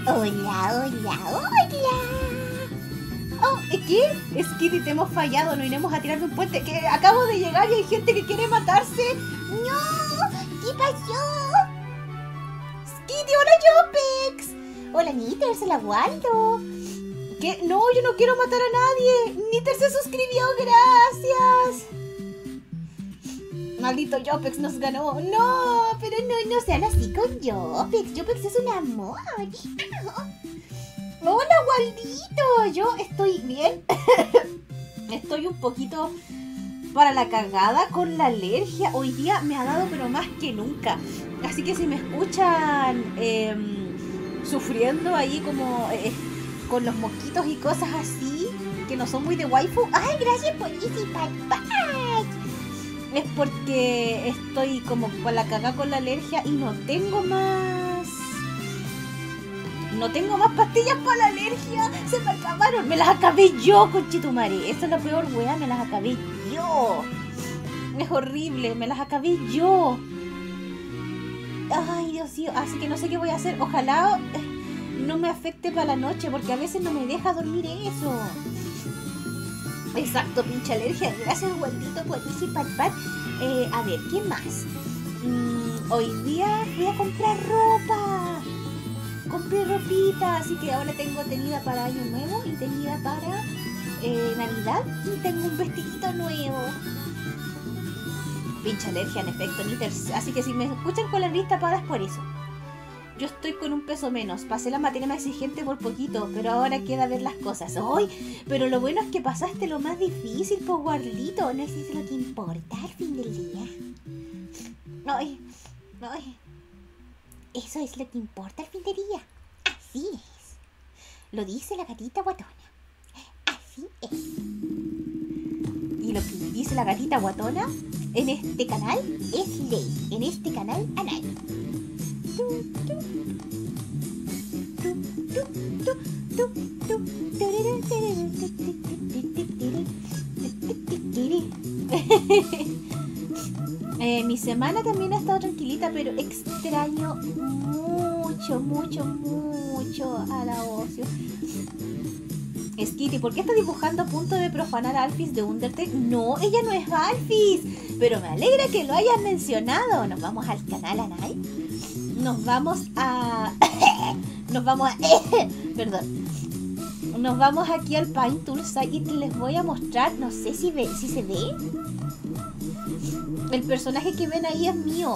Hola, hola, hola. Oh, ¿qué? Skitty, te hemos fallado, no iremos a tirar de un puente. Que acabo de llegar y hay gente que quiere matarse. No, ¿qué pasó? Skitty, hola Yopex. Hola Niter, se la Waldo. ¿Qué? No, yo no quiero matar a nadie. Niter se suscribió, gracias. Maldito Yopex nos ganó. No, pero no sean así con Yopex. Yopex es un amor. Hola, Waldito. Yo estoy bien. Estoy un poquito para la cagada con la alergia. Hoy día me ha dado pero más que nunca. Así que si me escuchan sufriendo ahí como con los mosquitos y cosas así, que no son muy de waifu. ¡Ay, gracias por Easy Pat Pat! Es porque estoy como para la cagada con la alergia y no tengo más pastillas para la alergia. Se me acabaron. Me las acabé yo, conchetumare. Esta es la peor wea. Me las acabé yo. Es horrible. Me las acabé yo. Ay, Dios mío. Así que no sé qué voy a hacer. Ojalá no me afecte para la noche, porque a veces no me deja dormir eso. Exacto, pinche alergia. Gracias, Waldito, por Easy Pat Pat. A ver, ¿qué más? Hoy día fui a comprar ropa. Compré ropita, así que ahora tengo tenida para Año Nuevo y tenida para Navidad. Y tengo un vestidito nuevo. Pinche alergia, en efecto, Niter. Así que si me escuchan con la nariz tapada es por eso. Yo estoy con un peso menos. Pasé la materia más exigente por poquito, pero ahora queda ver las cosas. ¡Ay! Pero lo bueno es que pasaste lo más difícil, po, Guardito. No es eso lo que importa al fin del día. ¡Ay! ¡Ay! Eso es lo que importa al fin del día. Así es. Lo dice la gatita guatona. Así es. Y lo que dice la gatita guatona en este canal es ley. En este canal anal. Mi semana también ha estado tranquilita, pero extraño mucho a la Ocio. Skitty, ¿por qué estás dibujando a punto de profanar a Alphys de Undertale? No, ella no es Alphys, pero me alegra que lo hayas mencionado. Nos vamos al canal anal. Nos vamos perdón. Nos vamos aquí al Paint Tools y les voy a mostrar, no sé si se ve. El personaje que ven ahí es mío.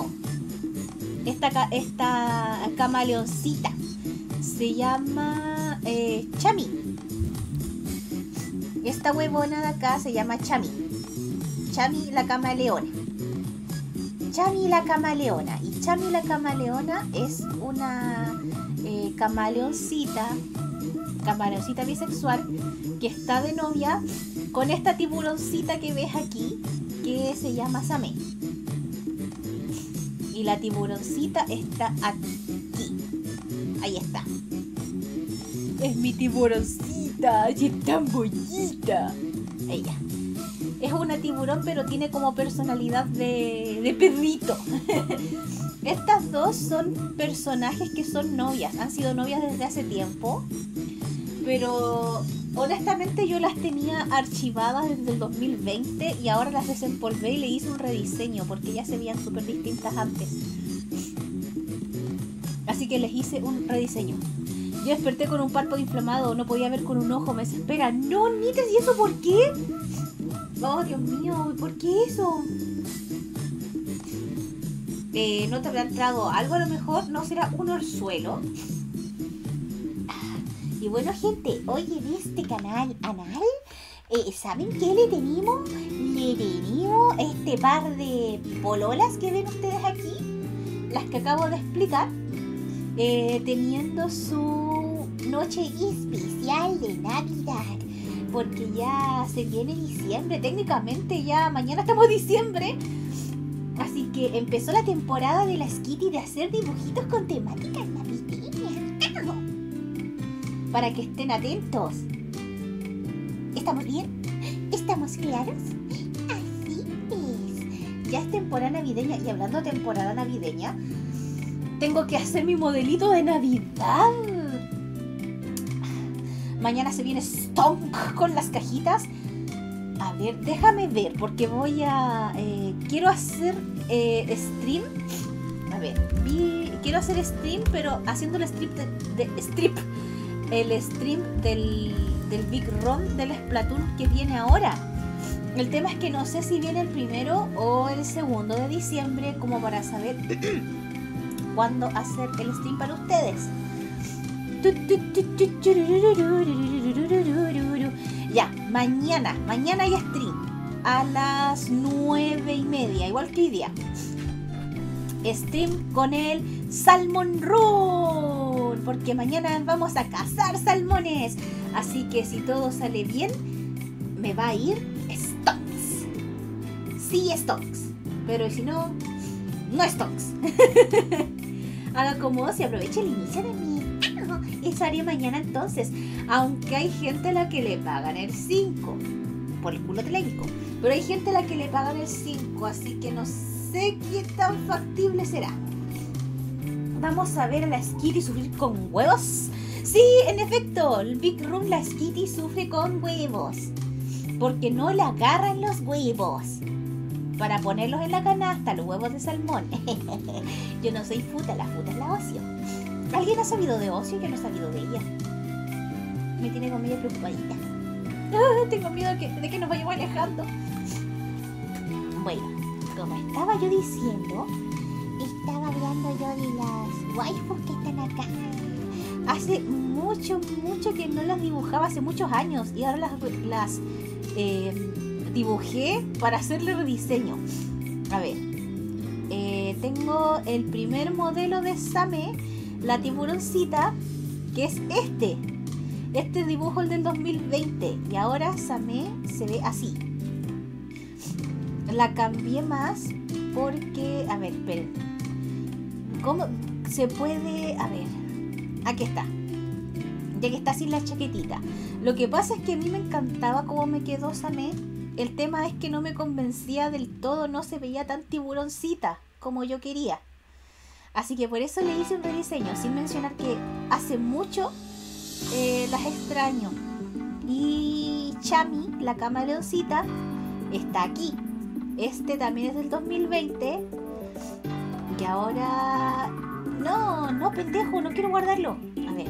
Esta camaleoncita se llama Chami. Esta huevona de acá se llama Chami. Chami la camaleona. Chami la camaleona. Y Chami la camaleona es una camaleoncita bisexual que está de novia con esta tiburoncita que ves aquí, que se llama Samé. Y la tiburoncita está aquí. Ahí está. Es mi tiburoncita, y es tan bonita. Ella. Es una tiburón, pero tiene como personalidad de perrito. Estas dos son personajes que son novias. Han sido novias desde hace tiempo. Pero honestamente yo las tenía archivadas desde el 2020 y ahora las desempolvé y le hice un rediseño porque ya se veían súper distintas antes. Así que les hice un rediseño. Yo desperté con un párpado inflamado, no podía ver con un ojo, me desespera. No, Niter, ¿y eso por qué? Oh, Dios mío, ¿por qué eso? ¿No te habrá entrado algo a lo mejor? ¿No será un orzuelo? Y bueno, gente, hoy en este canal anal, ¿saben qué le tenemos? Le tenemos este par de pololas que ven ustedes aquí, las que acabo de explicar, teniendo su noche especial de Navidad, porque ya se viene diciembre, técnicamente ya mañana estamos en diciembre, así que empezó la temporada de la Skitty de hacer dibujitos con temáticas navideñas. Para que estén atentos. ¿Estamos bien? ¿Estamos claros? Así es. Ya es temporada navideña. Y hablando de temporada navideña, tengo que hacer mi modelito de Navidad. Mañana se viene Stonk con las cajitas. A ver, déjame ver, porque voy a... quiero hacer stream. A ver, quiero hacer stream, pero haciendo el stream el stream del Big Run del Splatoon que viene ahora. El tema es que no sé si viene el 1 o el 2 de diciembre, como para saber cuándo hacer el stream para ustedes. Ya, mañana hay stream a las 9:30, igual que hoy día. Stream con el Salmon Run, porque mañana vamos a cazar salmones. Así que si todo sale bien, me va a ir Stonks. Sí, Stonks. Pero si no, no Stonks. Haga como si aproveche el inicio de mí. Eso haré mañana entonces. Aunque hay gente a la que le pagan el 5. Por el culo te la hinco. Pero hay gente a la que le pagan el 5. Así que no sé qué tan factible será. Vamos a ver a la Skitty sufrir con huevos. Sí, en efecto, el Big Room, la Skitty sufre con huevos. Porque no le agarran los huevos para ponerlos en la canasta, los huevos de salmón. Yo no soy futa, la futa es la Ocio. ¿Alguien ha sabido de Ocio? Yo no he sabido de ella. Me tiene como medio preocupadita. Tengo miedo de que nos vayamos alejando. Bueno, como estaba yo diciendo, estaba hablando yo de las waifus que están acá. Hace mucho que no las dibujaba, hace muchos años. Y ahora las dibujé para hacerle rediseño. A ver, tengo el primer modelo de Same, la tiburoncita, que es este dibujo, el del 2020, y ahora Same se ve así. La cambié más porque, a ver, esperen, ¿cómo se puede? A ver, aquí está, ya que está sin la chaquetita. Lo que pasa es que a mí me encantaba cómo me quedó Same. El tema es que no me convencía del todo, no se veía tan tiburoncita como yo quería. Así que por eso le hice un rediseño, sin mencionar que hace mucho las extraño. Y Chami, la camaleoncita, está aquí. Este también es del 2020. Y ahora... No, pendejo, no quiero guardarlo. A ver.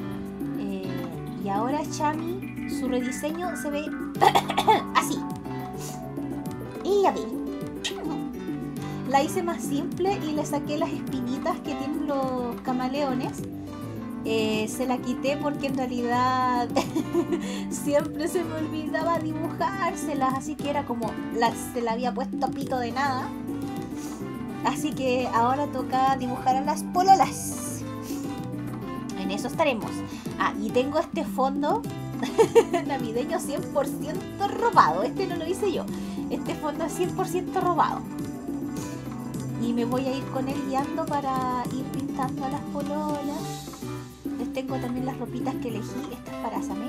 Y ahora Chami, su rediseño se ve así. Y a ver. La hice más simple y le saqué las espinitas que tienen los camaleones. Se la quité porque en realidad siempre se me olvidaba dibujárselas, así que era como se la había puesto pito de nada. Así que ahora toca dibujar a las pololas. En eso estaremos. Y tengo este fondo navideño 100% robado. Este no lo hice yo. Este fondo es 100% robado. Y me voy a ir con él guiando para ir pintando a las pololas. Les tengo también las ropitas que elegí. Esta es para Same.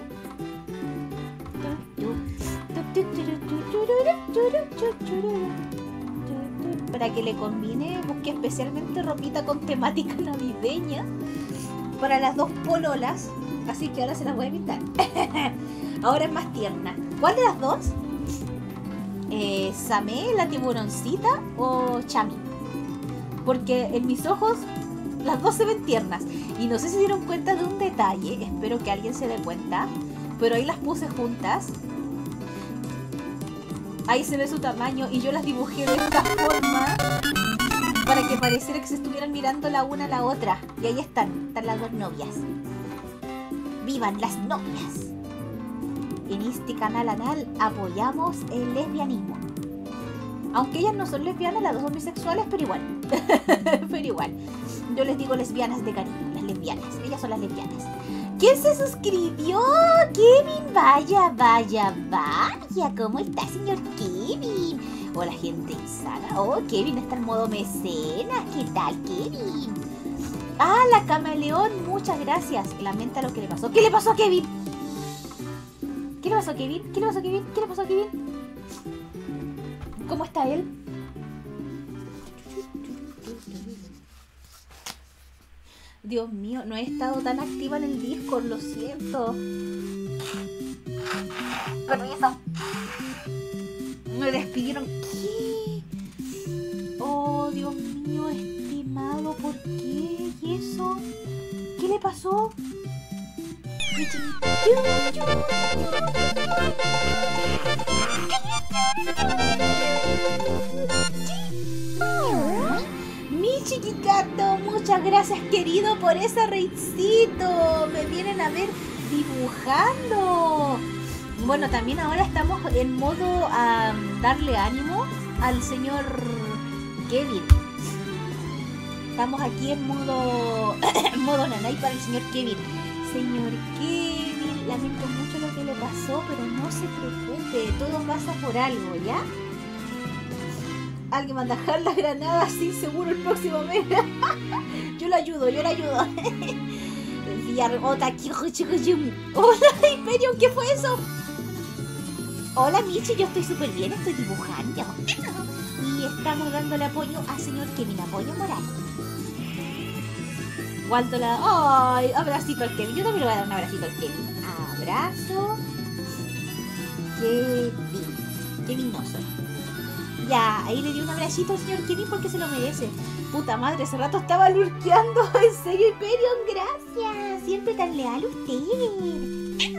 Para que le combine, busqué especialmente ropita con temática navideña para las dos pololas. Así que ahora se las voy a pintar. Ahora es más tierna. ¿Cuál de las dos? ¿Same, la tiburoncita, o Chami? Porque en mis ojos las dos se ven tiernas. Y no sé si se dieron cuenta de un detalle. Espero que alguien se dé cuenta. Pero ahí las puse juntas. Ahí se ve su tamaño. Y yo las dibujé de esta forma para que pareciera que se estuvieran mirando la una a la otra. Y ahí están las dos novias. ¡Vivan las novias! En este canal anal apoyamos el lesbianismo. Aunque ellas no son lesbianas, las dos son bisexuales, pero igual. Pero igual. Yo les digo lesbianas de cariño, las lesbianas. Ellas son las lesbianas. ¿Quién se suscribió? Kevin, vaya. ¿Cómo está, señor Kevin? Hola, gente insana. Oh, Kevin está en modo mecenas. ¿Qué tal, Kevin? La camaleón, muchas gracias. Lamenta lo que le pasó. ¿Qué le pasó a Kevin? ¿Qué le pasó a Kevin? ¿Cómo está él? Dios mío, no he estado tan activa en el Discord, lo siento. Permiso. Me despidieron. ¿Qué? Oh, Dios mío, estimado, ¿por qué? ¿Y eso? ¿Qué le pasó? Mi chiquicato, muchas gracias querido por ese raidcito. Me vienen a ver dibujando. Bueno, también ahora estamos en modo a darle ánimo al señor Kevin. Estamos aquí en modo modo nanay para el señor Kevin. Señor Kevin, lamento mucho lo que le pasó, pero no se preocupe, todo pasa por algo, ¿ya? Alguien manda a dejar la granada así seguro el próximo mes. Yo lo ayudo. Villargota, hola, Hyperion, ¿qué fue eso? Hola, Michi, yo estoy súper bien, estoy dibujando. Y estamos dándole apoyo al señor Kevin, apoyo moral. Waldo la... ¡Ay! Abracito al Kevin. Yo también le voy a dar un abracito al Kevin. Abrazo. Kevinoso. Ya, ahí le di un abracito al señor Kevin porque se lo merece. Puta madre, hace rato estaba lurkeando. En serio, Hyperion, gracias. Siempre tan leal usted.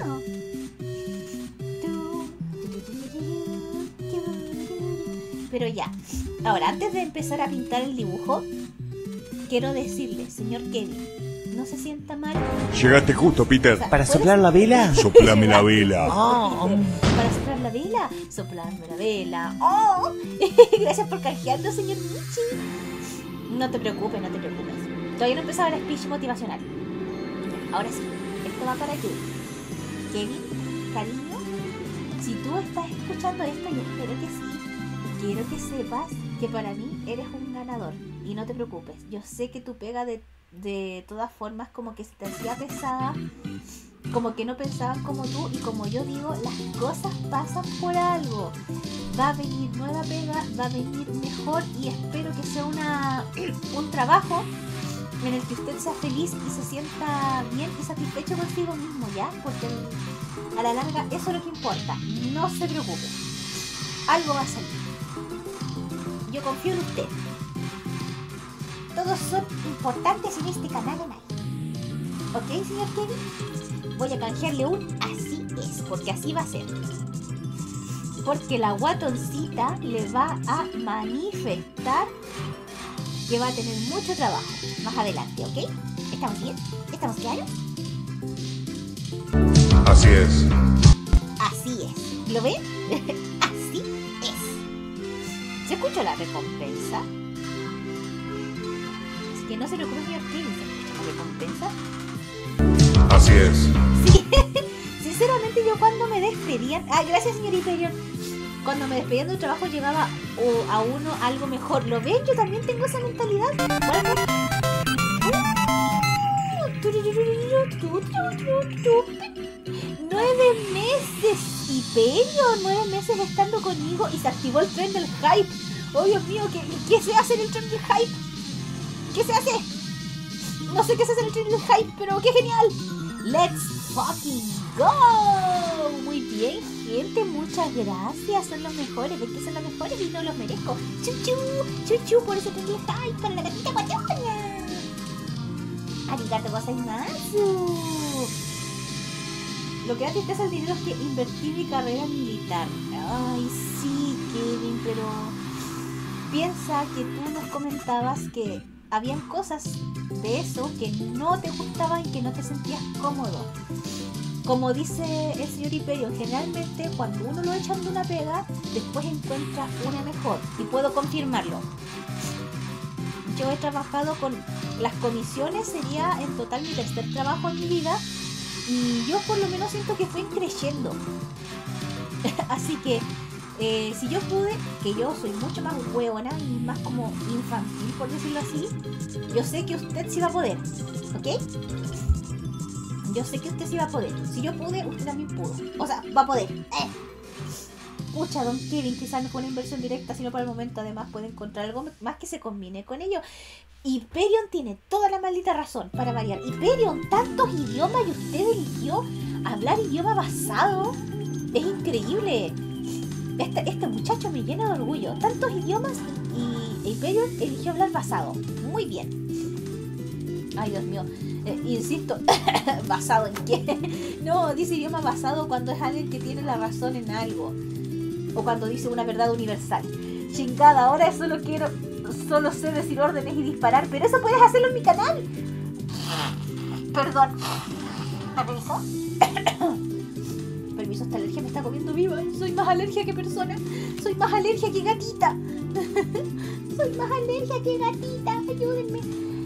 Pero ya. Ahora, antes de empezar a pintar el dibujo, quiero decirle, señor Kevin, no se sienta mal. Llegaste justo, Peter. O sea, ¿Para soplar la vela? Soplame la vela. Para soplar la vela, soplarme la vela. ¡Oh! Gracias por canjearlo, señor Michi. No te preocupes. Todavía no empezaba el speech motivacional. Ahora sí, esto va para Kevin. Kevin, cariño, si tú estás escuchando esto, yo espero que sí. Quiero que sepas que para mí eres un ganador. Y no te preocupes, yo sé que tu pega de todas formas como que se te hacía pesada, como que no pensaban como tú, y como yo digo, las cosas pasan por algo. Va a venir nueva pega, va a venir mejor, y espero que sea un trabajo en el que usted sea feliz y se sienta bien y satisfecho consigo mismo, ¿ya? Porque a la larga eso es lo que importa. No se preocupe, algo va a salir. Yo confío en usted. Todos son importantes en este canal, Anay. ¿Ok, señor Kevin? Voy a canjearle un así es, porque así va a ser. Porque la guatoncita le va a manifestar que va a tener mucho trabajo más adelante, ¿ok? ¿Estamos bien? ¿Estamos claros? Así es. Así es. ¿Lo ven? Así es. ¿Se escuchó la recompensa? Así que no se preocupe, señor Kevin, ¿se escucha la recompensa? Así es. Sí. Sinceramente, yo cuando me despedían... gracias, señor Hyperion. Cuando me despedían de un trabajo llegaba a uno algo mejor. ¿Lo ven? Yo también tengo esa mentalidad. Bueno, 9 meses, Hyperion, 9 meses estando conmigo y se activó el tren del hype. Oh, Dios mío, ¿qué se hace en el tren del hype? ¿Qué se hace? No sé qué se hace en el tren del hype, pero qué genial. Let's fucking go. Muy bien, gente, muchas gracias. Son los mejores, ven que son los mejores y no los merezco. Chuchu, por ese tren del hype, para la gatita guachona. Arigato gozaimasu. Lo que da tristeza el dinero es que invertí mi carrera militar. Ay, sí, Kevin, pero piensa que tú nos comentabas que habían cosas de eso que no te gustaban y que no te sentías cómodo. Como dice el señor Hyperion, generalmente cuando uno lo echan de una pega, después encuentra una mejor. Y puedo confirmarlo. Yo he trabajado con las comisiones, sería en total mi tercer trabajo en mi vida. Y yo por lo menos siento que fui creciendo. Así que si yo pude, que yo soy mucho más hueona y más como infantil, por decirlo así, yo sé que usted sí va a poder, ¿ok? Yo sé que usted sí va a poder. Si yo pude, usted también pudo. O sea, va a poder. Pucha, don Kevin, quizás no fue una inversión directa, sino para el momento además puede encontrar algo más que se combine con ello. Hyperion tiene toda la maldita razón, para variar. Hyperion, tantos idiomas, y usted eligió hablar idioma basado es increíble. Este muchacho me llena de orgullo. Tantos idiomas y Hyperion eligió hablar basado. Muy bien. Ay, Dios mío. Insisto, ¿basado en qué? No, dice idioma basado cuando es alguien que tiene la razón en algo. O cuando dice una verdad universal. Chingada, ahora solo sé decir órdenes y disparar. Pero eso puedes hacerlo en mi canal. Perdón. ¿Permiso? Permiso, esta alergia me está comiendo viva. Soy más alergia que persona. Soy más alergia que gatita. Soy más alergia que gatita. Ayúdenme.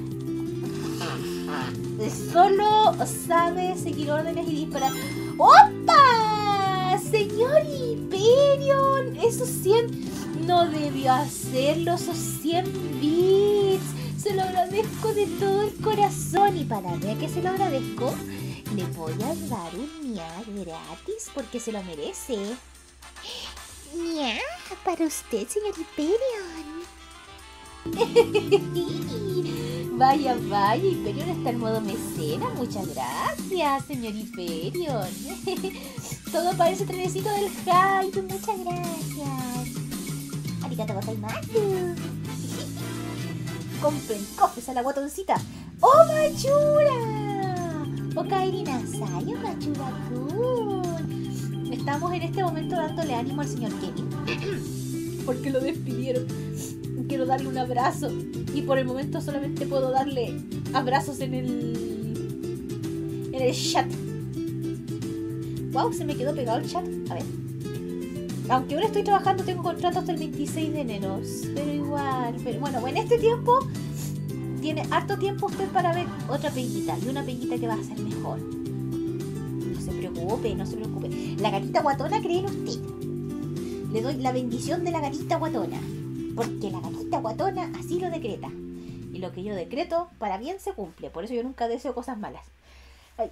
Solo sabe seguir órdenes y disparar. ¡Opa! Señor Hyperion. Esos 100 no debió hacerlo. Esos 100 bits. Se lo agradezco de todo el corazón. Y para ver que se lo agradezco, le voy a dar un ña gratis porque se lo merece. ña para usted, señor Hyperion. Vaya, Hyperion está en modo mecena. Muchas gracias, señor Hyperion. Todo para ese trenecito del hype. Muchas gracias. Arigato gozaimasu. Compren cofres a la guatoncita. ¡Oh, Machura! Okaeri nasai, Machura-kun. Estamos en este momento dándole ánimo al señor Kevin. Porque lo despidieron. Quiero darle un abrazo. Y por el momento solamente puedo darle abrazos en el chat. Wow, se me quedó pegado el chat. A ver. Aunque ahora estoy trabajando, tengo contrato hasta el 26 de enero. Pero igual. Pero bueno, en este tiempo tiene harto tiempo usted para ver otra peguita. Y una peguita que va a ser mejor. No se preocupe, no se preocupe. La gatita guatona cree en usted. Le doy la bendición de la gatita guatona. Porque la gatita guatona así lo decreta. Y lo que yo decreto, para bien se cumple. Por eso yo nunca deseo cosas malas. Ay.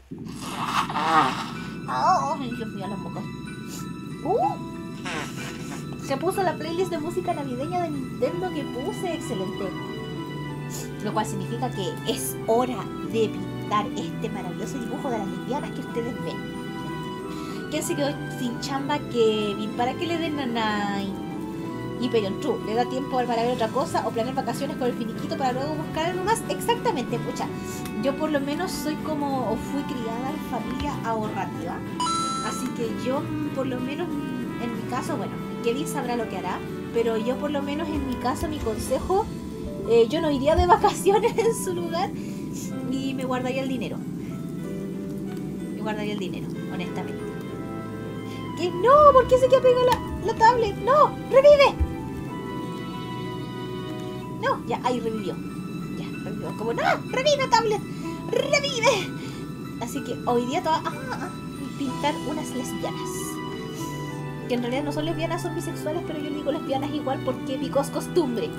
Oh, Dios mío, los mocos. Se puso la playlist de música navideña de Nintendo que puse. Excelente. Lo cual significa que es hora de pintar este maravilloso dibujo de las lesbianas que ustedes ven. ¿Quién se quedó sin chamba, Kevin? ¿Para qué le den nanay? Hyperion, true, ¿le da tiempo para ver otra cosa o planear vacaciones con el finiquito para luego buscar algo más? Exactamente, pucha. Yo por lo menos soy como, o fui criada en familia ahorrativa. Así que yo por lo menos, en mi caso, bueno, Kevin sabrá lo que hará, pero yo por lo menos en mi caso, mi consejo, yo no iría de vacaciones en su lugar y me guardaría el dinero. Me guardaría el dinero, honestamente. ¿Qué? No, ¿por qué se queda pegada la tablet? No, revive. No, ya, ahí revivió. Ya, revivió. Como, no, revive tablet, revive. Así que hoy día te va a pintar unas lesbianas. Que en realidad no son lesbianas, son bisexuales, pero yo digo lesbianas igual porque pico es costumbre.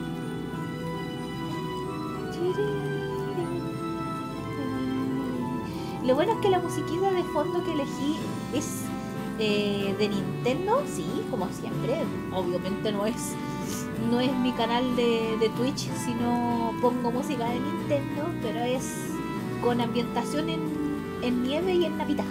Lo bueno es que la musiquita de fondo que elegí es de Nintendo, sí, como siempre. Obviamente no es mi canal de Twitch, sino pongo música de Nintendo, pero es con ambientación en nieve y en Navidad.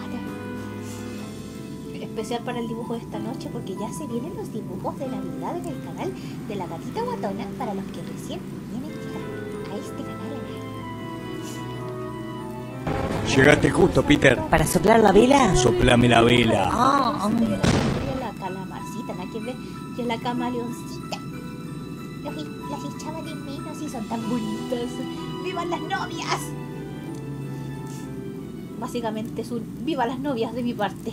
Especial para el dibujo de esta noche, porque ya se vienen los dibujos de Navidad en el canal de la gatita guatona para los que recién vienen a este canal. Llegaste justo, Peter. ¿Para soplar la vela? Soplame la vela. La calamarcita, nada que ver. Yo la camaleoncita. Las echaba de menos y son tan bonitas. ¡Vivan las novias! Básicamente es un ¡viva las novias de mi parte!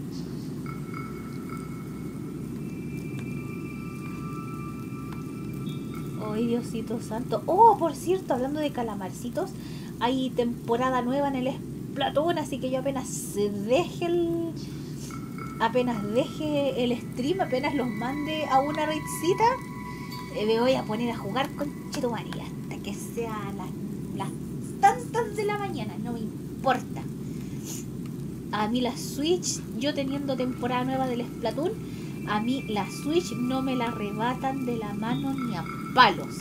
¡Ay, Diosito santo! Oh, por cierto, hablando de calamarcitos, hay temporada nueva en el Splatoon, así que yo apenas deje el stream, apenas los mande a una raidcita, me voy a poner a jugar con Chetumari hasta que sean las tantas de la mañana, no me importa. A mí la Switch, yo teniendo temporada nueva del Splatoon, a mí la Switch no me la arrebatan de la mano ni a palos.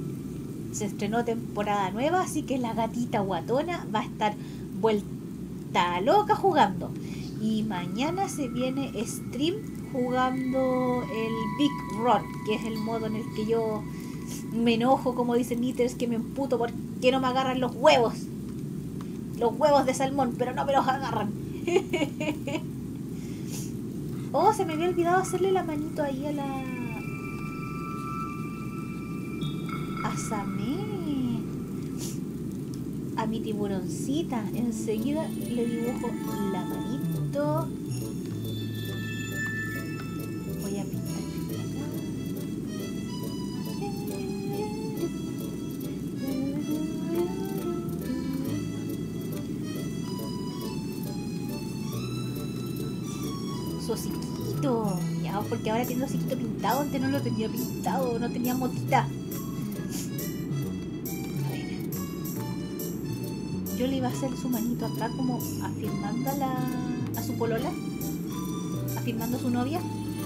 Se estrenó temporada nueva, así que la gatita guatona va a estar está loca jugando. Y mañana se viene stream jugando el Big Run, que es el modo en el que yo me enojo, como dice Niters, que me emputo porque no me agarran los huevos. Los huevos de salmón, pero no me los agarran. Oh, se me había olvidado hacerle la manito ahí a Samé, a mi tiburoncita. Enseguida le dibujo la manito. Voy a pintar acá. Su hociquito. Ya, porque ahora tiene el hociquito pintado. Antes no lo tenía pintado, no tenía motita. Yo le iba a hacer su manito acá como afirmando a su polola, afirmando a su novia.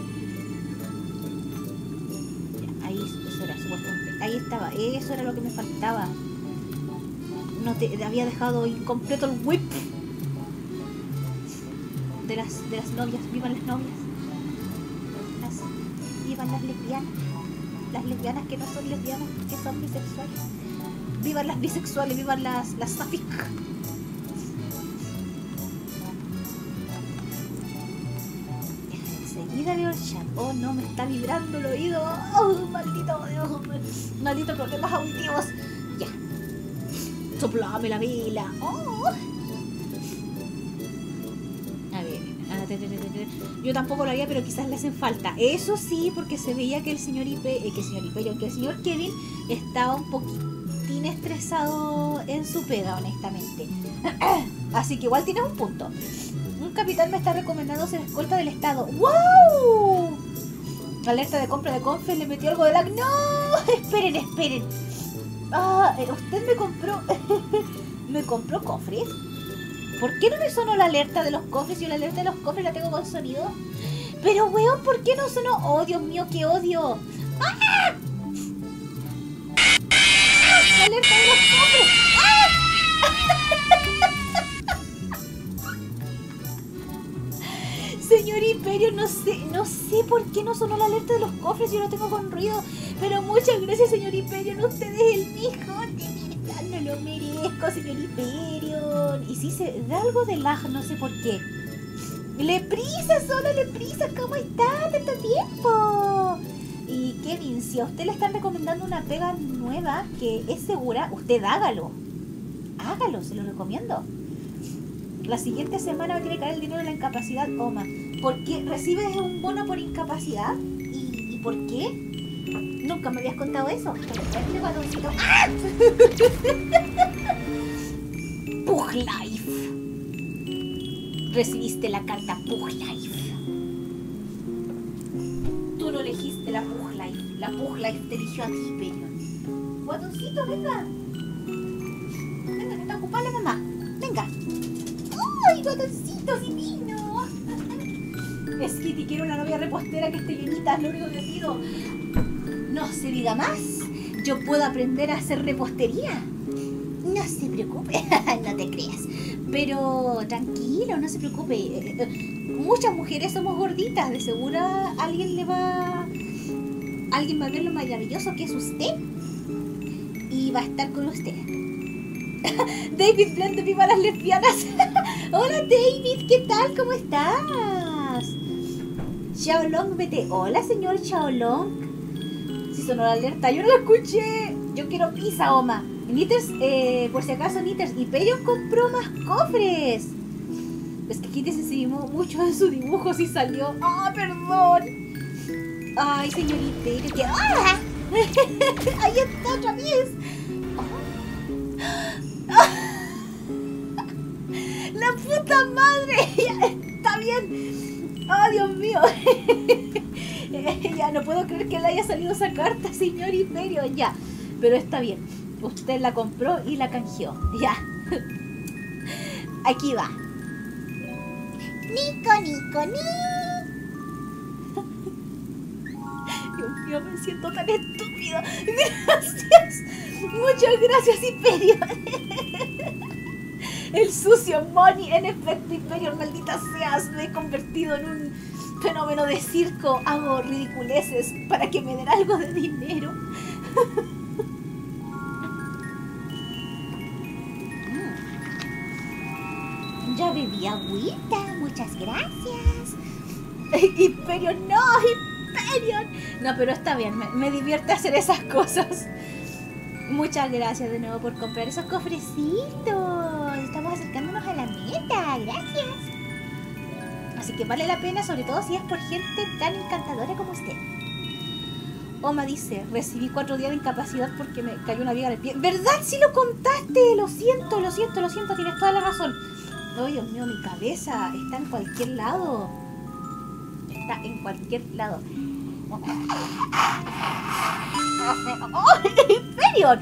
Ya, ahí eso era supuestamente. Ahí estaba, eso era lo que me faltaba. No te había dejado incompleto el whip de las novias. Vivan las novias. Vivan las lesbianas. Las lesbianas que no son lesbianas, que son bisexuales. Vivan las bisexuales, vivan las safic. Enseguida veo el chat. Oh no, me está vibrando el oído. Oh, maldito Dios, maldito problemas auditivos. Ya. Soplame la vela. Oh. A ver. Yo tampoco lo haría, pero quizás le hacen falta. Eso sí, porque se veía que el señor que el señor Kevin estaba un poquito estresado en su pega, honestamente. Así que igual tienes un punto. Un capitán me está recomendando ser escolta del estado. ¡Wow! Alerta de compra de Confes, le metió algo de lag. ¡No! Esperen. Ah, usted me compró ¿me compró cofres? ¿Por qué no me sonó la alerta de los cofres? Yo la alerta de los cofres la tengo con sonido. Pero weón, ¿por qué no sonó? Oh, Dios mío, qué odio. ¡Ah! ¡Alerta de los cofres! ¡Ah! Señor Imperio, no sé por qué no sonó la alerta de los cofres. Yo lo tengo con ruido. Pero muchas gracias, señor Imperio. Usted es el mejor. De verdad, no lo merezco, señor Imperio. Y si se da algo de lag, no sé por qué. ¡Leprisa, solo Leprisa! ¿Cómo está? ¿Tanto tiempo? Y Kevin, si a usted le están recomendando una pega nueva que es segura, usted hágalo. Hágalo, se lo recomiendo. La siguiente semana va a tener que caer el dinero de la incapacidad, Oma. ¿Por qué recibes un bono por incapacidad? ¿Y por qué? Nunca me habías contado eso. Este baloncito. ¡Ah! Pug Life. Recibiste la carta Pug Life. Tú no elegiste la Pug Life. La Pug Life te eligió a ti, Perion. Guatoncito, venga. Venga, que está ocupada la mamá. Venga. ¡Ay, guatoncito divino! Es Kitty, quiero una novia repostera que esté llenita, es lo único que pido. No se diga más. Yo puedo aprender a hacer repostería. No se preocupe, no te creas. Pero tranquilo, no se preocupe. Muchas mujeres somos gorditas, de seguro alguien va a ver lo maravilloso que es usted y va a estar con usted. David Blend, viva las lesbianas. Hola David, ¿qué tal? ¿Cómo estás? Xiaolong, vete. Hola señor Xiaolong. Si sonó la alerta, yo no la escuché. Yo quiero pizza, Oma. Nitters, por si acaso Nitters, Hyperion compró más cofres. Es que Kitty se enseñó mucho de sus dibujos y salió. ¡Ah, perdón! Ay, señor Hyperion, que... ¡Ah! Ahí está otra vez. ¡La puta madre! Ya, está bien. ¡Oh, Dios mío! Ya, no puedo creer que le haya salido esa carta, señor Imperio. Ya, pero está bien. Usted la compró y la canjeó. Ya. Aquí va. Nico, Nico, Nico. Dios mío, me siento tan estúpido. Gracias. Muchas gracias, Imperio. El sucio money, en efecto, Hyperion, maldita seas, me he convertido en un fenómeno de circo. Hago ridiculeces para que me den algo de dinero. Ya bebí agüita, muchas gracias. Hyperion, no, Hyperion. No, pero está bien, me divierte hacer esas cosas. Muchas gracias de nuevo por comprar esos cofrecitos. Estamos acercándonos a la meta, gracias. Así que vale la pena, sobre todo si es por gente tan encantadora como usted. Oma dice, recibí 4 días de incapacidad porque me cayó una viga en el pie. ¿Verdad? Sí lo contaste. Lo siento, tienes toda la razón. Oh, Dios mío, mi cabeza está en cualquier lado. Está en cualquier lado. ¡Oh, Hyperion!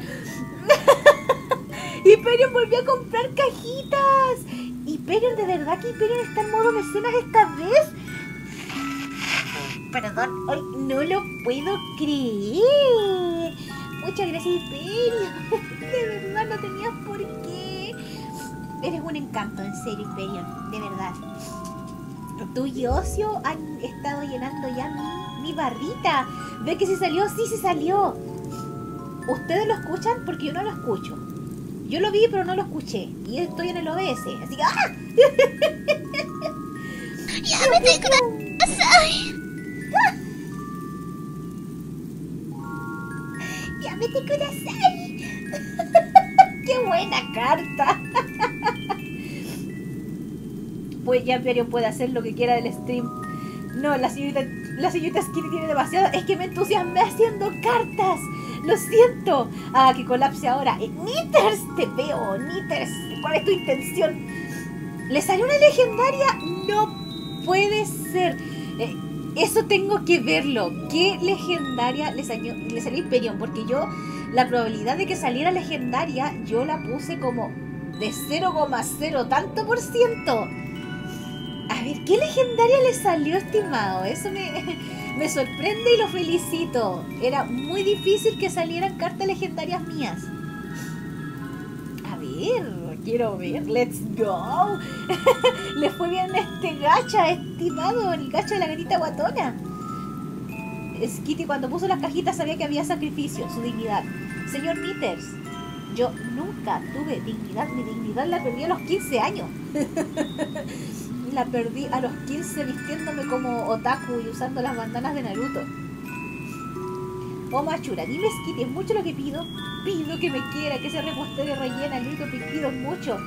Hyperion volvió a comprar cajitas. Hyperion, ¿de verdad que Hyperion está en modo mecenas esta vez? Perdón, hoy no lo puedo creer. Muchas gracias, Hyperion. De verdad, no tenías por qué. Eres un encanto, en serio, Hyperion. De verdad. Tú y Ocio han estado llenando ya mi barrita. ¿Ve que se salió? Sí, se salió. Ustedes lo escuchan porque yo no lo escucho. Yo lo vi pero no lo escuché. Y estoy en el OBS. Así que ¡ah! ¡Yamete kudasai! ¡Yamete kudasai! ¡Qué buena carta! Pues ya Hyperion puede hacer lo que quiera del stream. No, la señorita Skinny tiene demasiado. Es que me entusiasmé haciendo cartas. Lo siento. Ah, que colapse ahora. Nitters, te veo. Nitters, ¿cuál es tu intención? ¿Le salió una legendaria? No puede ser. Eso tengo que verlo. ¿Qué legendaria le salió a Hyperion? Porque yo, la probabilidad de que saliera legendaria, yo la puse como de 0,0 tanto por ciento. A ver, ¿qué legendaria le salió, estimado? Eso me sorprende y lo felicito. Era muy difícil que salieran cartas legendarias mías. A ver, quiero ver. ¡Let's go! Le fue bien este gacha, estimado. El gacha de la gatita guatona. Skitty cuando puso las cajitas sabía que había sacrificio, su dignidad. Señor Nitters, yo nunca tuve dignidad. Mi dignidad la perdí a los 15 años. La perdí a los 15 vistiéndome como otaku y usando las bandanas de Naruto. Oh, Machura, dime, Skitty, ¿es mucho lo que pido? Pido que me quiera, que se repostere de rellena, lo único que pido es mucho.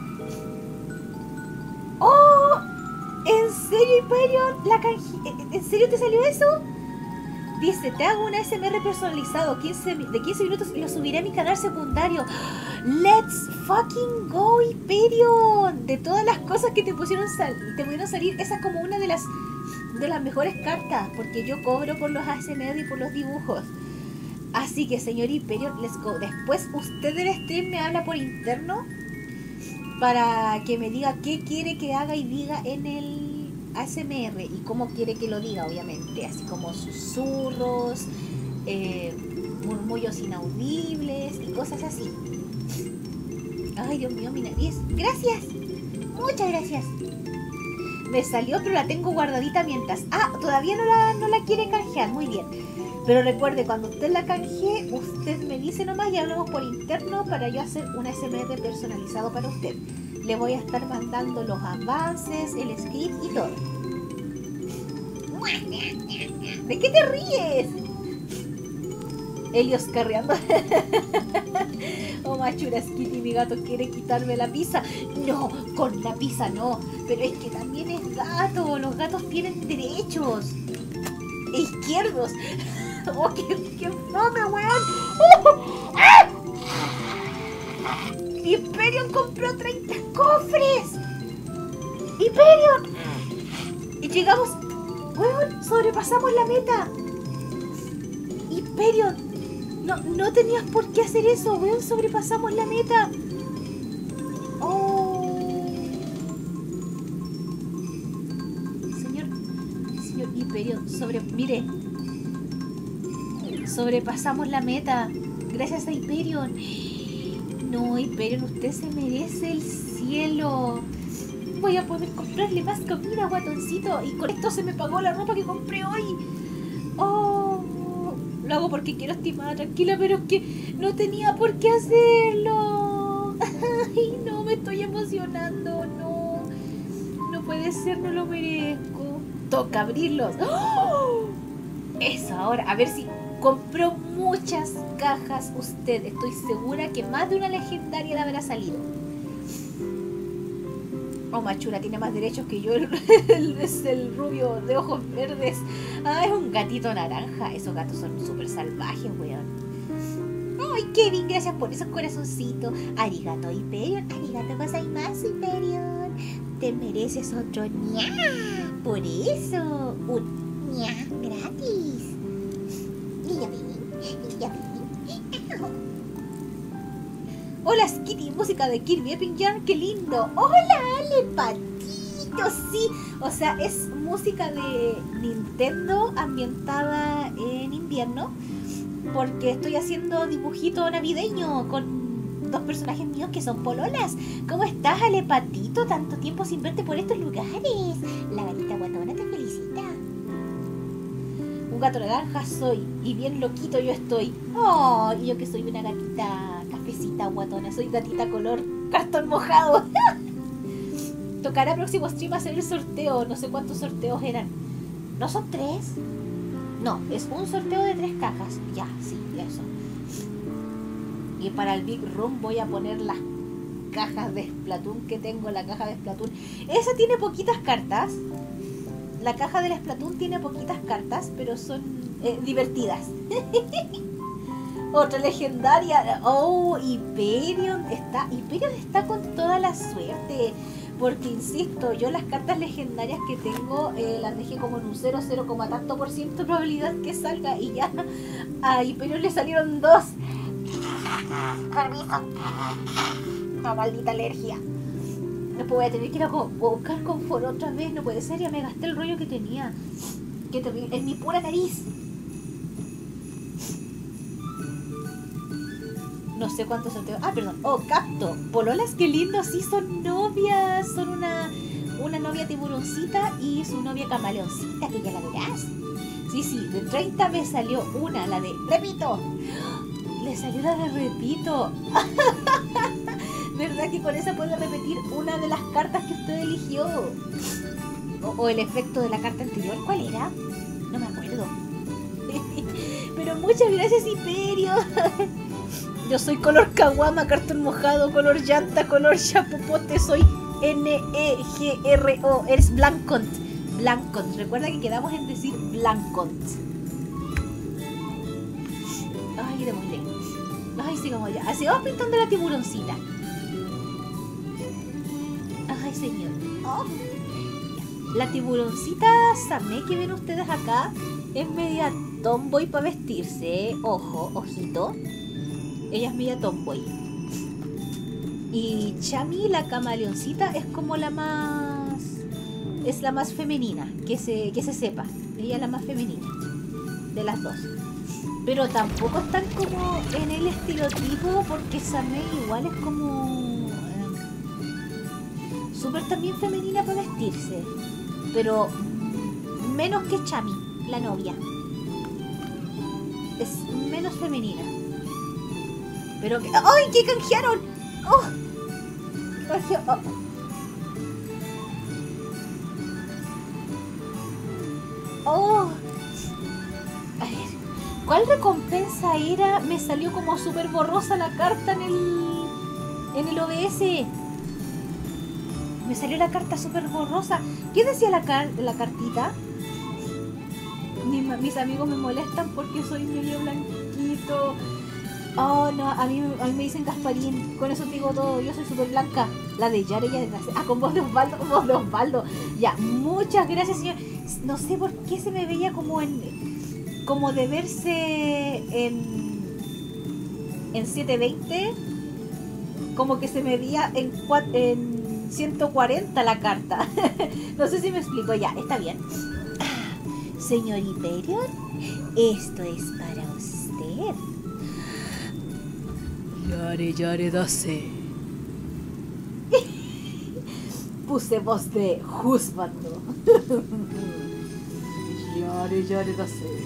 ¡Oh! ¿En serio, Hyperion? ¿En serio te salió eso? Dice, te hago un ASMR personalizado de 15 minutos y lo subiré a mi canal secundario. ¡Let's fucking go, Hyperion! De todas las cosas que te pudieron salir, esa es como una de las mejores cartas, porque yo cobro por los ASMR y por los dibujos. Así que, señor Hyperion, let's go. Después usted del stream me habla por interno para que me diga qué quiere que haga y diga en el ASMR y cómo quiere que lo diga, obviamente, así como susurros, murmullos inaudibles y cosas así. Ay, Dios mío, mi nariz. Gracias, muchas gracias. Me salió, pero la tengo guardadita mientras. Ah, todavía no la quiere canjear, muy bien. Pero recuerde, cuando usted la canjee, usted me dice nomás y hablamos por interno para yo hacer un ASMR personalizado para usted. Le voy a estar mandando los avances, el script y todo. ¿De qué te ríes? Helios carreando. Oh, Machura, Skitty, mi gato quiere quitarme la pizza. No, con la pizza no. Pero es que también es gato. Los gatos tienen derechos. E izquierdos. Oh, qué fome, weón. ¡Ah! Hyperion compró 30 cofres. Hyperion. Y llegamos. Weón, sobrepasamos la meta. Hyperion, no tenías por qué hacer eso, weón. Sobrepasamos la meta. Oh. Señor Hyperion, mire. Sobrepasamos la meta. Gracias a Hyperion. No, Hyperion, usted se merece el cielo. Voy a poder comprarle más comida, guatoncito. Y con esto se me pagó la ropa que compré hoy. Oh, lo hago porque quiero, estimada, tranquila, pero es que no tenía por qué hacerlo. Ay, no, me estoy emocionando. No, no puede ser, no lo merezco. Toca abrirlos. ¡Oh! Eso, ahora, a ver si compró muchas cajas usted. Estoy segura que más de una legendaria le habrá salido. Oh, Machura tiene más derechos que yo. Es el rubio de ojos verdes. Ah, es un gatito naranja. Esos gatos son súper salvajes, weón. Ay, Kevin, gracias por esos corazoncitos. Arigato, Hyperion. Arigato gozaimasu, Hyperion. Te mereces otro ña. Por eso, un ña gratis. Y ya vi. Hola, Skitty, música de Kirby Epic Yarn, qué lindo. Hola, Ale Patito, sí. O sea, es música de Nintendo ambientada en invierno, porque estoy haciendo dibujito navideño con dos personajes míos que son pololas. ¿Cómo estás, Ale Patito? Tanto tiempo sin verte por estos lugares. La gatita guatona te felicita. Un gato naranja soy, y bien loquito yo estoy. Oh, y yo que soy una gatita cafecita guatona, soy gatita color cartón mojado. Tocará próximo stream hacer el sorteo. No sé cuántos sorteos eran. ¿No son 3? No, es un sorteo de 3 cajas. Ya, sí, eso. Y para el Big Room voy a poner las cajas de Splatoon que tengo. La caja de Splatoon, esa tiene poquitas cartas. La caja del Splatoon tiene poquitas cartas, pero son divertidas. Otra legendaria. Oh, Hyperion está con toda la suerte. Porque insisto, yo las cartas legendarias que tengo las dejé como en un 0, tanto por ciento de probabilidad que salga. Y ya a Hyperion le salieron 2. Permiso. Una maldita alergia. Después voy a tener que ir a buscar confort otra vez. No puede ser, ya me gasté el rollo que tenía. Qué terrible, en mi pura nariz. No sé cuántos sorteos. Ah, perdón. Oh, capto. Pololas, qué lindo. Sí, son novias. Son una novia tiburoncita y su novia camaleoncita, que ya la verás. Sí, de 30 me salió una, la de Repito. Le salió la de Repito. ¿Verdad que con esa puede repetir una de las cartas que usted eligió? O el efecto de la carta anterior. ¿Cuál era? No me acuerdo. Pero muchas gracias, Hyperion. Yo soy color caguama, cartón mojado, color llanta, color chapopote. Soy Negro. Eres Blancont. Blancont. Recuerda que quedamos en decir Blancont. Ay, démosle. Ay, sigamos ya. Así vamos pintando la tiburoncita. Ay, señor. Oh. La tiburoncita Samé que ven ustedes acá es media tomboy para vestirse. Ojo, ojito. Ella es media tomboy. Y Chami, la camaleoncita, es como la más... Es la más femenina, que se sepa. Ella es la más femenina de las dos. Pero tampoco están como en el estereotipo, porque Samé igual es como... súper también femenina para vestirse. Pero menos que Chami, la novia. Es menos femenina. Pero que... ¡Ay! ¡Que canjearon! ¡Oh! ¡Oh! ¡Oh! A ver, ¿cuál recompensa era? Me salió como súper borrosa la carta en el OBS. Me salió la carta súper borrosa. ¿Qué decía la cartita? Mis amigos me molestan porque soy medio blanquito. Oh, no, a mí me dicen Gasparín. Con eso te digo todo, yo soy súper blanca. La de Yare ya desde hace... Ah, con voz de Osvaldo, Ya, muchas gracias, señor. No sé por qué se me veía como como de verse en 720. Como que se me veía en 140 la carta. No sé si me explico. Ya, está bien. Señor Hyperion, esto es para usted. Yare dase. puse voz de Husbando. Yare, no sé.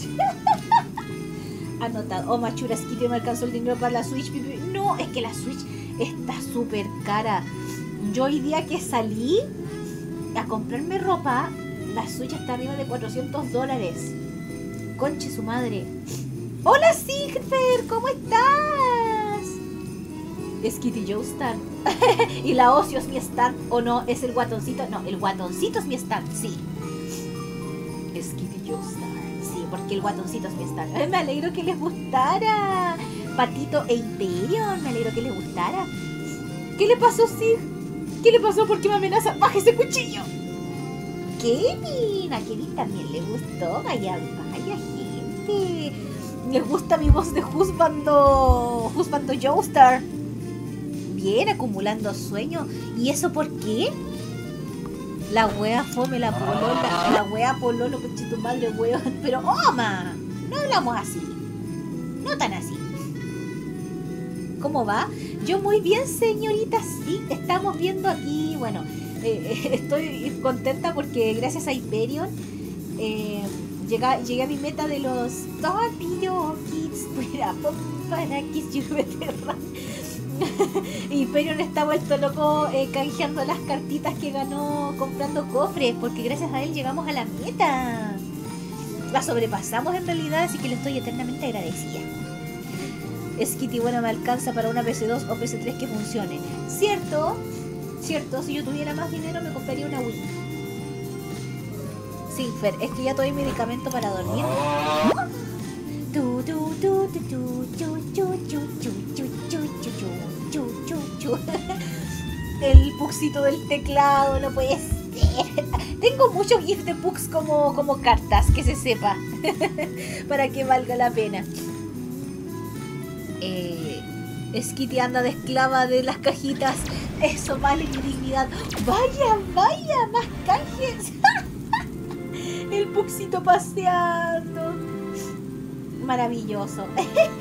Anotado. Oh, Machura, es que me alcanzó el dinero para la Switch. No, es que la Switch está súper cara. Yo hoy día que salí a comprarme ropa, la Switch está arriba de $400. Conche su madre. Hola, Sigfer, ¿cómo estás? Es Kitty Joestar. Y la Ocio es mi stand. ¿O no? ¿Es el guatoncito? No, el guatoncito es mi stand, sí. Es Kitty Joestar. Sí, porque el guatoncito es mi stand. Ay, me alegro que les gustara. Patito e Hyperion, me alegro que les gustara. ¿Qué le pasó, Sig? ¿Qué le pasó? ¿Por qué me amenaza? ¡Baja ese cuchillo! Kevin, a Kevin también le gustó. Vaya, vaya gente. Les gusta mi voz de Husbando Joestar. Bien, acumulando sueño. ¿Y eso por qué? La wea fome, la polola. La wea pololo, coche tu madre, weón. Pero, ¡oma! No hablamos así. No tan así. ¿Cómo va? Yo muy bien, señorita. Sí, estamos viendo aquí. Bueno, estoy contenta porque gracias a Hyperion llegué a mi meta de los Video Kids para Kids Yuveterra. Hyperion está vuelto loco canjeando las cartitas que ganó comprando cofres, porque gracias a él llegamos a la meta. La sobrepasamos en realidad, así que le estoy eternamente agradecida. Skitty, bueno, me alcanza para una PC2 o PC3 que funcione. Cierto, si yo tuviera más dinero me compraría una Wii. Sí, Fer, es que ya tomé medicamento para dormir. El puxito del teclado, no puede ser. Tengo muchos gifs de Pux como cartas, que se sepa. Para que valga la pena. Skitty anda de esclava de las cajitas. Eso vale mi dignidad. Vaya, más canjes. El puxito paseando. Maravilloso.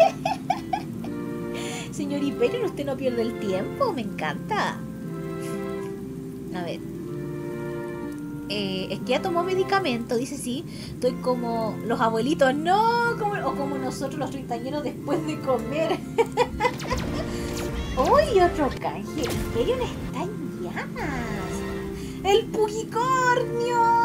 Señor Hyperion, usted no pierde el tiempo. Me encanta. A ver. Es que ya tomó medicamento, dice sí. Estoy como los abuelitos, no, como nosotros los treintañeros después de comer. ¡Uy, otro canje! Hyperion está en llamas. ¡El Pugicornio!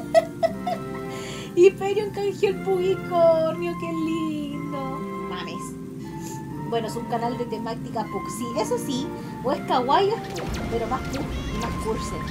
Hyperion canjeó el Pugicornio, qué lindo. Mames. Bueno, es un canal de temática Pug. Sí, eso sí, o es kawaii o es Pug, pero más Pug y más Cursen.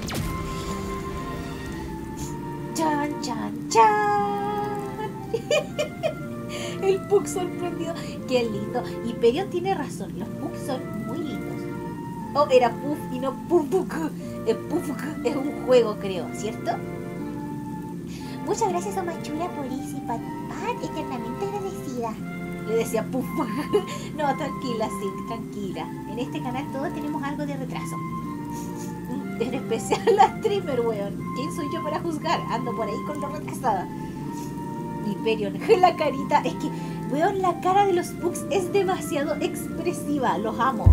¡Chan, chan, chan! El Pug sorprendido. ¡Qué lindo! Hyperion tiene razón, los Pug son muy lindos. Oh, era Puff y no Pufuk. Pufuk es un juego, creo, ¿cierto? Muchas gracias a Machura por Easy Pat, eternamente agradecida. Le decía Pufuk. No, tranquila, sí, tranquila. En este canal todos tenemos algo de retraso. En especial la streamer, weón. ¿Quién soy yo para juzgar? Ando por ahí con lo retrasada. Hyperion, la carita. Es que, weón, la cara de los Pugs es demasiado expresiva. Los amo.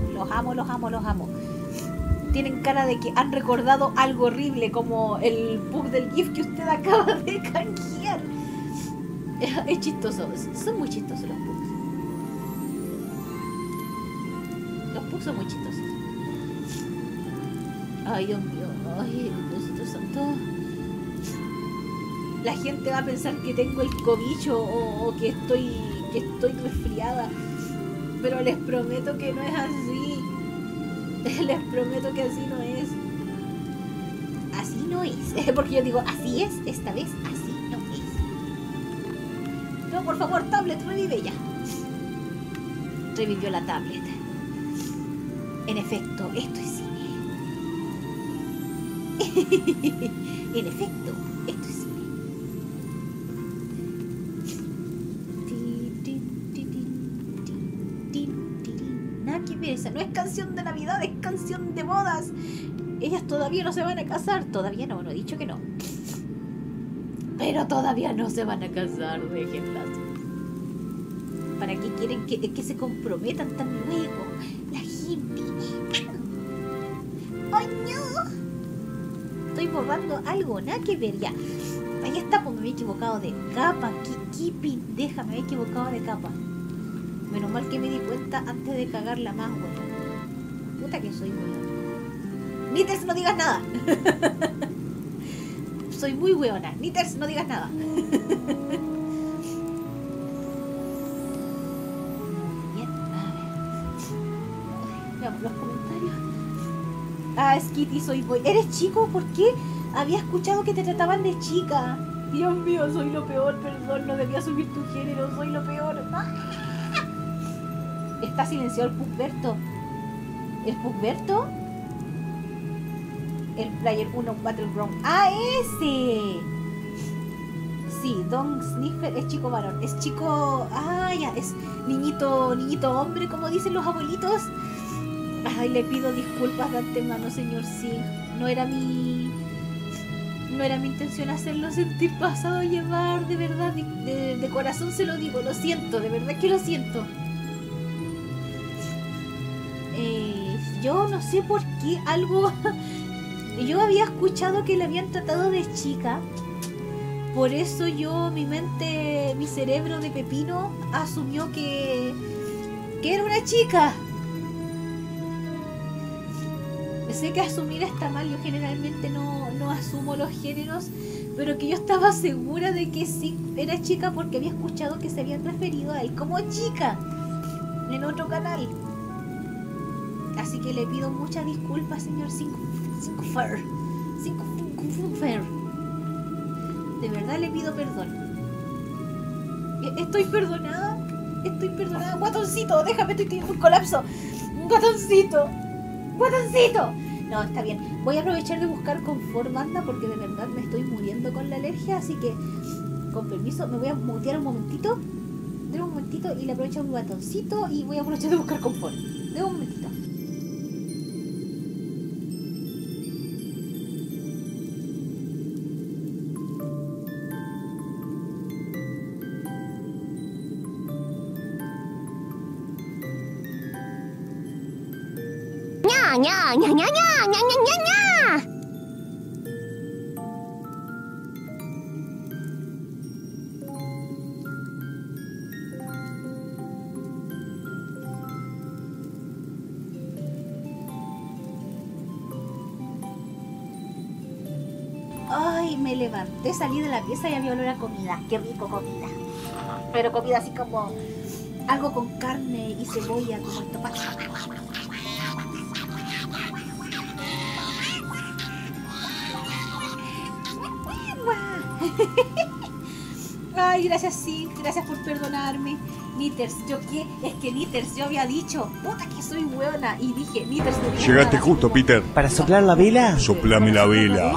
Tienen cara de que han recordado algo horrible, como el Pug del GIF que usted acaba de canjear. Es chistoso. Son muy chistosos los Pugs. Los Pugs son muy chistosos. Ay, Dios mío, ay, Diosito santo. La gente va a pensar que tengo el cobicho o que estoy resfriada. Pero les prometo que no es así. Les prometo que así no es. Así no es. Porque yo digo, así es, esta vez así no es. No, por favor, tablet, revive ya. Revivió la tablet. En efecto, esto es cine. En efecto, esto es cine. Nada que ver, esa no es canción de Navidad, es canción de bodas. Ellas todavía no se van a casar. Todavía no he dicho que no. Pero todavía no se van a casar, déjenlas. ¿Para qué quieren que se comprometan tan luego? La gente. ¡Ay, no! estoy borrando algo, nada que ver, ya. Ahí está, pues me había equivocado de capa. Qué pendeja, me había equivocado de capa. Menos mal que me di cuenta antes de cagarla más, weón. Puta que soy, weón. Niters, no digas nada. Soy muy weona. Niters, no digas nada. Bien, a ver. Veamos los comentarios. Ah, Skitty, soy boy. ¿Eres chico? ¿Por qué? Había escuchado que te trataban de chica. Dios mío, soy lo peor, perdón, no debía subir tu género, soy lo peor. ¡Ah! Está silenciado el Pugberto. ¿El Pugberto? El Player 1 Battleground. ¡Ah, ese! Sí, Don Sniffer es chico varón. Es chico... Ah, ya, es niñito hombre, como dicen los abuelitos. Ay, le pido disculpas de antemano, señor Singh. No era mi intención hacerlo sentir pasado a llevar, de verdad, de corazón se lo digo, lo siento, de verdad que lo siento. Yo no sé por qué algo... Yo había escuchado que le habían tratado de chica, por eso yo, mi mente, mi cerebro de pepino asumió que era una chica. Sé que asumir está mal, yo generalmente no asumo los géneros, pero que yo estaba segura de que sí era chica porque había escuchado que se habían referido a él como chica en otro canal. Así que le pido muchas disculpas, señor Cincofer. De verdad le pido perdón. Estoy perdonada. Guatoncito, déjame, estoy teniendo un colapso. Guatoncito. No, está bien. Voy a aprovechar de buscar confort, banda, porque de verdad me estoy muriendo con la alergia. Así que, con permiso, me voy a mutear un momentito. De un momentito y le aprovecho un guatoncito y voy a aprovechar de buscar confort. De un momentito. ña, ña, ña, ña, ña, ña, ña, ña. Ay, me levanté, salí de la pieza y había olor a comida. Qué rico comida. Pero comida así como algo con carne y cebolla, como esto. Ay, gracias, sí, gracias por perdonarme. Nitters, ¿yo qué? Es que Nitters, yo había dicho, puta que soy hueona. Y dije, Nitters, Llegaste justo, Peter. ¿Para soplar la vela? Soplame la vela.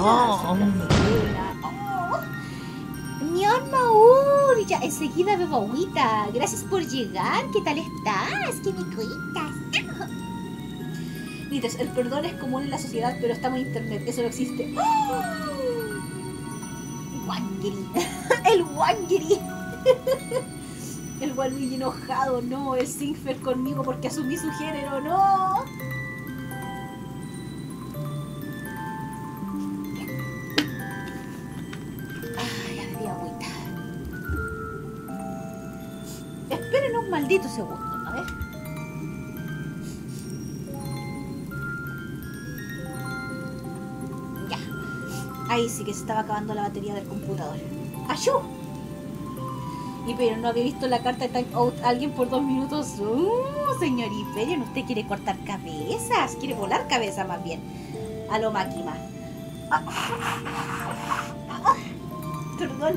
Ñon Maur, ya enseguida bebo agüita. Gracias por llegar, ¿qué tal estás? ¿Qué me cuentas? Nitters, el perdón es común en la sociedad, pero estamos en internet, eso no existe. ¡Oh! Wangiri. El Wangiri. El Waluigi enojado, no. El Sinfer conmigo porque asumí su género, no. Ay, ya bebí agüita. Esperen un maldito segundo, a ver. Ahí sí que se estaba acabando la batería del computador. ¡Ayú! Y pero no había visto la carta de Time Out. Alguien por 2 minutos. Señor Hyperion, usted quiere cortar cabezas. Quiere volar cabeza más bien. A lo Máquina. Perdón.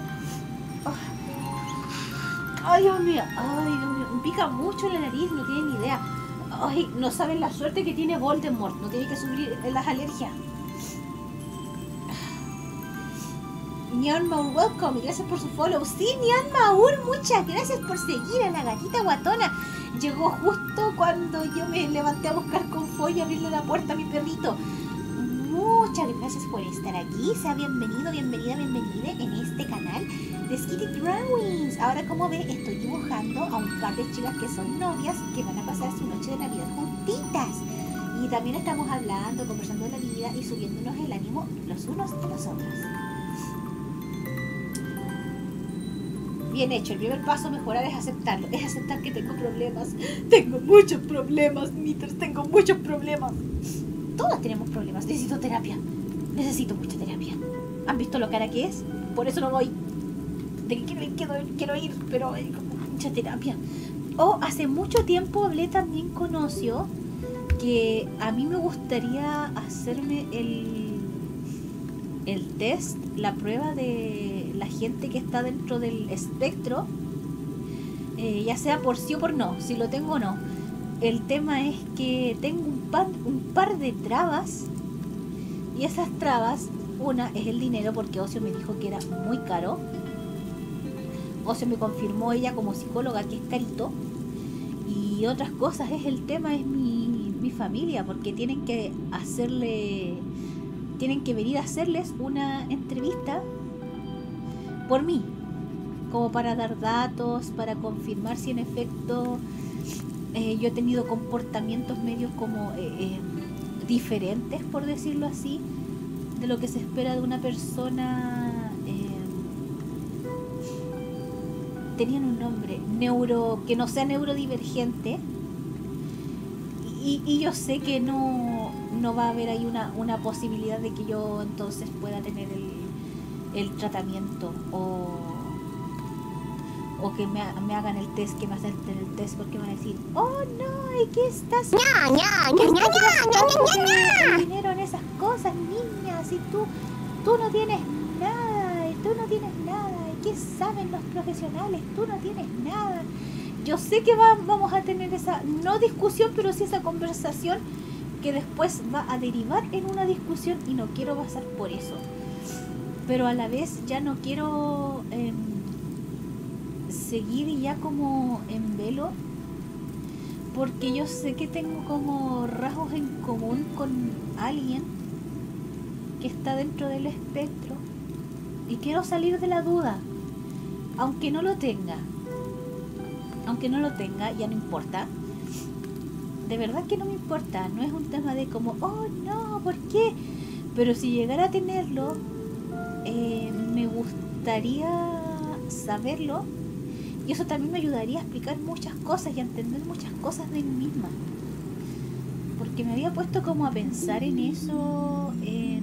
Ay, Dios mío. Ay, Dios mío. Me pica mucho la nariz, no tienen ni idea. Ay, no saben la suerte que tiene Voldemort. No tiene que sufrir las alergias. Ñon Maur, welcome, y gracias por su follow. Sí, Ñon Maur, muchas gracias por seguir a la gatita guatona. Llegó justo cuando yo me levanté a buscar confort y abrirle la puerta a mi perrito. Muchas gracias por estar aquí. Sea bienvenido, bienvenida en este canal de Skitty Drawings. Ahora, como ve, estoy dibujando a un par de chicas que son novias que van a pasar su noche de Navidad juntitas. Y también estamos hablando, conversando de la vida y subiéndonos el ánimo los unos a los otros. Bien hecho, el primer paso a mejorar es aceptarlo. Es aceptar que tengo problemas. Tengo muchos problemas, Mitters, tengo muchos problemas. Todos tenemos problemas. Necesito terapia. Necesito mucha terapia. ¿Han visto lo cara que es? Por eso no voy. De que quiero ir, pero hay como mucha terapia. Hace mucho tiempo hablé también con Ocio que a mí me gustaría hacerme el test, la prueba de la gente que está dentro del espectro, ya sea por sí o por no, si lo tengo o no. El tema es que tengo un par de trabas, y esas trabas, una es el dinero, porque Ocio me dijo que era muy caro. Ocio me confirmó ella como psicóloga que es carito. Y otras cosas es el tema, es mi familia, porque tienen que venir a hacerles una entrevista por mí, como para dar datos, para confirmar si en efecto yo he tenido comportamientos medios como diferentes, por decirlo así, de lo que se espera de una persona. Tenían un nombre, que no sea neurodivergente, y yo sé que no va a haber ahí una posibilidad de que yo entonces pueda tener el tratamiento o que me hagan el test, que me acepten el test, porque van a decir, oh no, ¿y qué estás gastando dinero en esas cosas, niña? Si tú no tienes nada, ¿y qué saben los profesionales? Tú no tienes nada. Yo sé que vamos a tener esa, no discusión, pero sí esa conversación que después va a derivar en una discusión, y no quiero pasar por eso. Pero a la vez ya no quiero seguir ya como en velo, porque yo sé que tengo como rasgos en común con alguien que está dentro del espectro, y quiero salir de la duda, aunque no lo tenga, ya no importa. De verdad que no me importa, no es un tema de como, oh no, ¿por qué? Pero si llegara a tenerlo, me gustaría saberlo, y eso también me ayudaría a explicar muchas cosas y a entender muchas cosas de mí misma, porque me había puesto como a pensar en eso,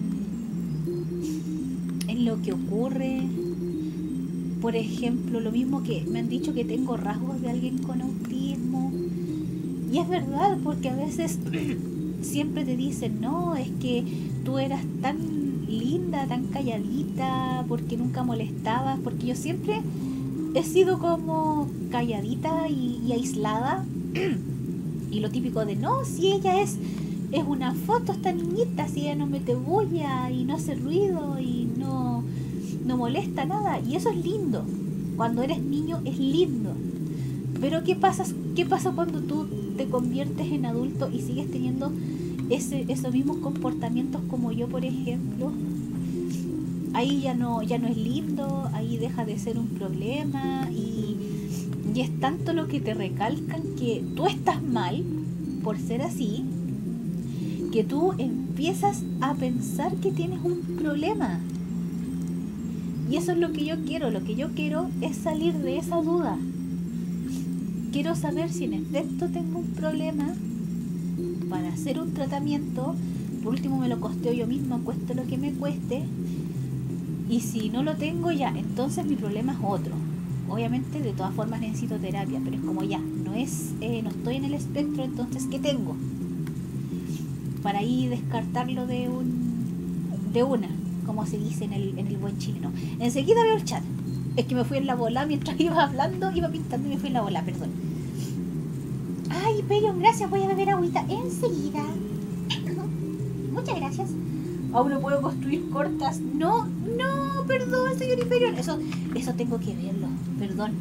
en lo que ocurre. Por ejemplo, lo mismo que me han dicho que tengo rasgos de alguien con autismo, y es verdad, porque a veces siempre te dicen, no, es que tú eras tan linda, tan calladita, porque nunca molestabas, porque yo siempre he sido como calladita y aislada, y lo típico de, no, si ella es una foto, esta niñita, si ella no mete bulla y no hace ruido y no molesta nada, y eso es lindo, cuando eres niño es lindo. Pero ¿qué pasa cuando tú te conviertes en adulto y sigues teniendo esos mismos comportamientos como yo, por ejemplo? Ahí ya no es lindo, ahí deja de ser un problema, y es tanto lo que te recalcan que tú estás mal por ser así, que tú empiezas a pensar que tienes un problema. Y eso es lo que yo quiero. Lo que yo quiero es salir de esa duda. Quiero saber si en efecto tengo un problema para hacer un tratamiento. Por último me lo costeo yo misma, cueste lo que me cueste. Y si no lo tengo, ya, entonces mi problema es otro. Obviamente de todas formas necesito terapia, pero es como ya, no estoy en el espectro, entonces ¿qué tengo? Para ahí descartarlo de una, como se dice en el buen chileno. Enseguida veo el chat. Es que me fui en la bola mientras iba hablando, iba pintando y me fui en la bola, perdón. Ay, Perion, gracias, voy a beber agüita enseguida. Muchas gracias. Aún no puedo construir cortas. No, perdón, señor Hyperion. Eso tengo que verlo. Perdón.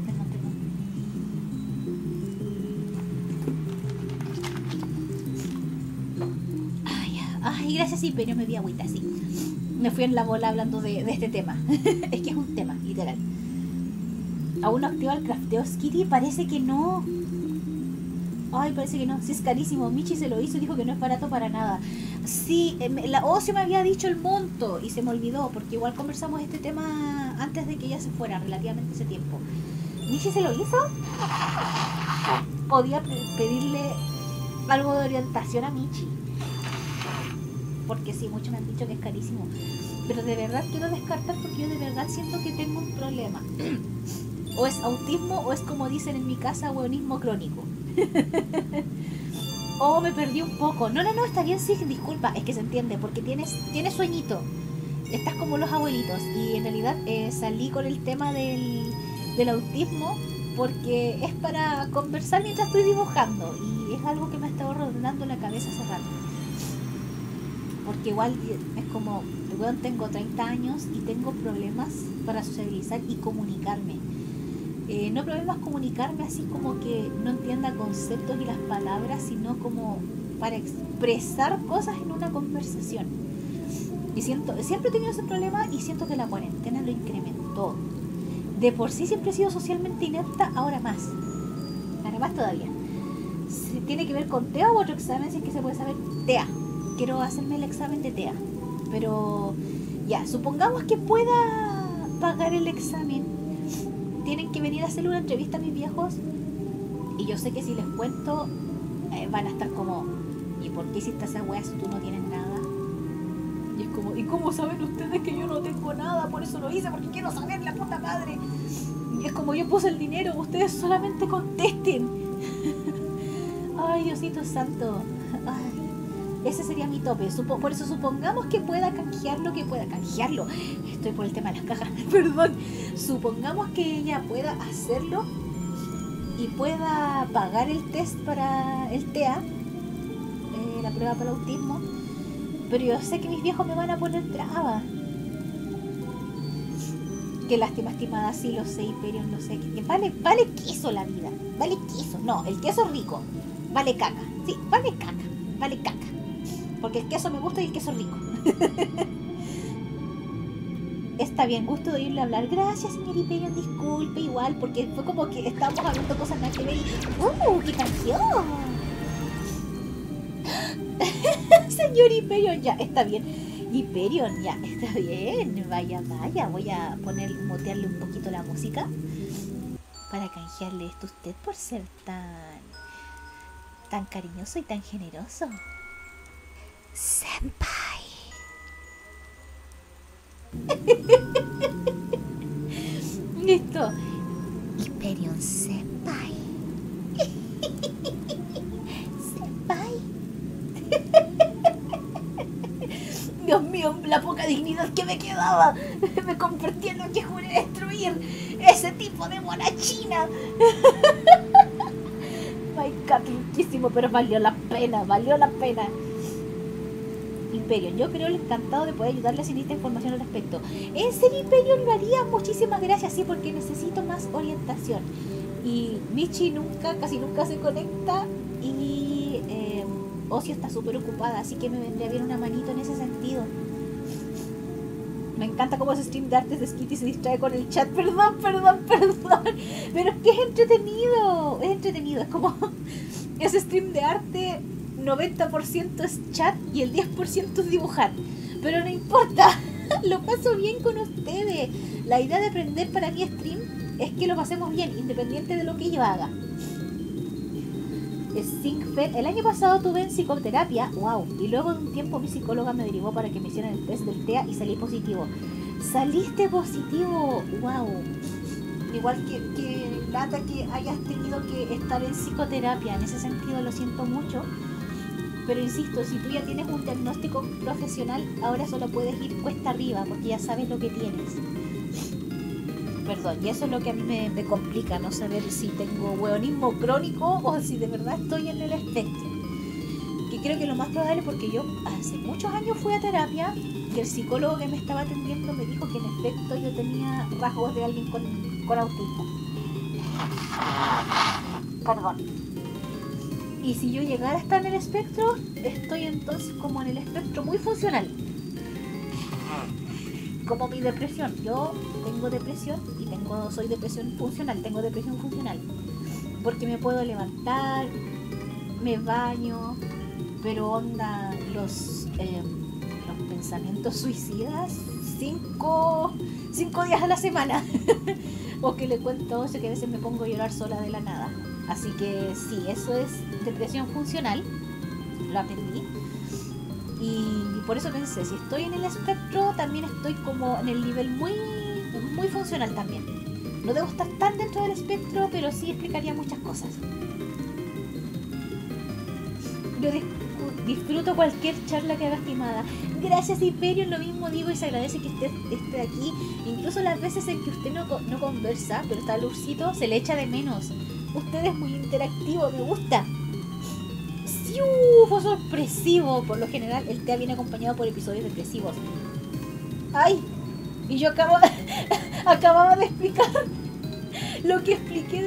Ay, gracias, Hyperion, me vi agüita, sí. Me fui en la bola hablando de este tema. Es que es un tema, literal. ¿Aún no activa el crafteo Skitty? Parece que no. Ay, parece que no, sí es carísimo. Michi se lo hizo y dijo que no es barato para nada. Sí, la Ocio me había dicho el monto y se me olvidó, porque igual conversamos este tema antes de que ella se fuera, relativamente ese tiempo. ¿Michi se lo hizo? Podía pedirle algo de orientación a Michi. Porque sí, muchos me han dicho que es carísimo. Pero de verdad quiero descartar porque yo de verdad siento que tengo un problema. O es autismo o es, como dicen en mi casa, hueonismo crónico. O me perdí un poco. No, está bien, sí, disculpa, es que se entiende, porque tienes sueñito. Estás como los abuelitos. Y en realidad salí con el tema del autismo porque es para conversar mientras estoy dibujando. Y es algo que me ha estado rondando la cabeza hace rato. Porque igual es como, bueno, tengo 30 años y tengo problemas para sociabilizar y comunicarme. No problemas comunicarme así como que no entienda conceptos y las palabras, sino como para expresar cosas en una conversación. Y siempre he tenido ese problema y siento que la cuarentena lo incrementó. De por sí siempre he sido socialmente inepta, ahora más todavía. Si tiene que ver con TEA u otro examen, si es que se puede saber. TEA. Quiero hacerme el examen de TEA. Pero ya, supongamos que pueda pagar el examen. Tienen que venir a hacerle una entrevista a mis viejos y yo sé que si les cuento van a estar como, ¿y por qué hiciste esa weá si tú no tienes nada? Y es como, ¿y cómo saben ustedes que yo no tengo nada? Por eso lo hice, porque quiero saber, la puta madre. Y es como, yo puse el dinero, ustedes solamente contesten. Ay, Diosito santo. Ay. Ese sería mi tope. Por eso supongamos que pueda canjearlo, Estoy por el tema de las cajas, perdón. Supongamos que ella pueda hacerlo y pueda pagar el test para el TEA, la prueba para el autismo. Pero yo sé que mis viejos me van a poner trabas. Qué lástima, estimada, sí lo sé, Hyperion, lo sé. Que vale queso la vida. Vale queso. No, el queso rico. Vale caca. Sí, vale caca. Porque el queso me gusta y el queso rico. Está bien, gusto de oírle hablar. Gracias, señor Hyperion, disculpe igual, porque fue como que estábamos hablando cosas nada que ver y... ¡qué canción! Señor Hyperion, ya, está bien. Hyperion, ya, está bien. Vaya, voy a motearle un poquito la música para canjearle esto a usted por ser tan cariñoso y tan generoso. Senpai. Listo. Hyperion Senpai. Senpai. Dios mío, la poca dignidad que me quedaba. Me convertí en lo que juré destruir. Ese tipo de mona china. My God, riquísimo, pero valió la pena. Hyperion, yo creo encantado de poder ayudarle si necesita información al respecto. En serio, Hyperion, lo haría. Muchísimas gracias, sí, porque necesito más orientación. Y Michi casi nunca se conecta y Ocio está súper ocupada, así que me vendría bien una manito en ese sentido. Me encanta cómo ese stream de artes de Skitty se distrae con el chat. Perdón. Pero es que es entretenido. Es como ese stream de arte, 90% es chat y el 10% es dibujar. Pero no importa, lo paso bien con ustedes. La idea de aprender para mi stream es que lo pasemos bien, independiente de lo que yo haga. Singfed, el año pasado tuve en psicoterapia, wow, y luego de un tiempo mi psicóloga me derivó para que me hicieran el test del TEA y salí positivo. ¿Saliste positivo? Wow. Igual que lata que hayas tenido que estar en psicoterapia, en ese sentido lo siento mucho. Pero insisto, si tú ya tienes un diagnóstico profesional, ahora solo puedes ir cuesta arriba porque ya sabes lo que tienes. Perdón, y eso es lo que a mí me complica, no saber si tengo hueonismo crónico o si de verdad estoy en el espectro. Que creo que lo más probable, porque yo hace muchos años fui a terapia y el psicólogo que me estaba atendiendo me dijo que en efecto yo tenía rasgos de alguien con autismo. Perdón. Y si yo llegara a estar en el espectro, estoy entonces como en el espectro muy funcional. Como mi depresión. Yo tengo depresión y soy depresión funcional. Tengo depresión funcional. Porque me puedo levantar, me baño, pero onda los pensamientos suicidas 5 días a la semana. O que le cuento eso, que a veces me pongo a llorar sola de la nada. Así que sí, eso es depresión funcional, lo aprendí. Y por eso pensé, si estoy en el espectro, también estoy como en el nivel muy, muy funcional también. No debo estar tan dentro del espectro, pero sí explicaría muchas cosas. Yo disfruto cualquier charla que haga, estimada. Gracias, Hyperion, lo mismo digo, y se agradece que esté aquí. Incluso las veces en que usted no conversa, pero está Lurcito, se le echa de menos. Usted es muy interactivo, me gusta. ¡Siu! Fue sorpresivo. Por lo general, el TEA viene acompañado por episodios depresivos. ¡Ay! Y yo acababa de explicar lo que expliqué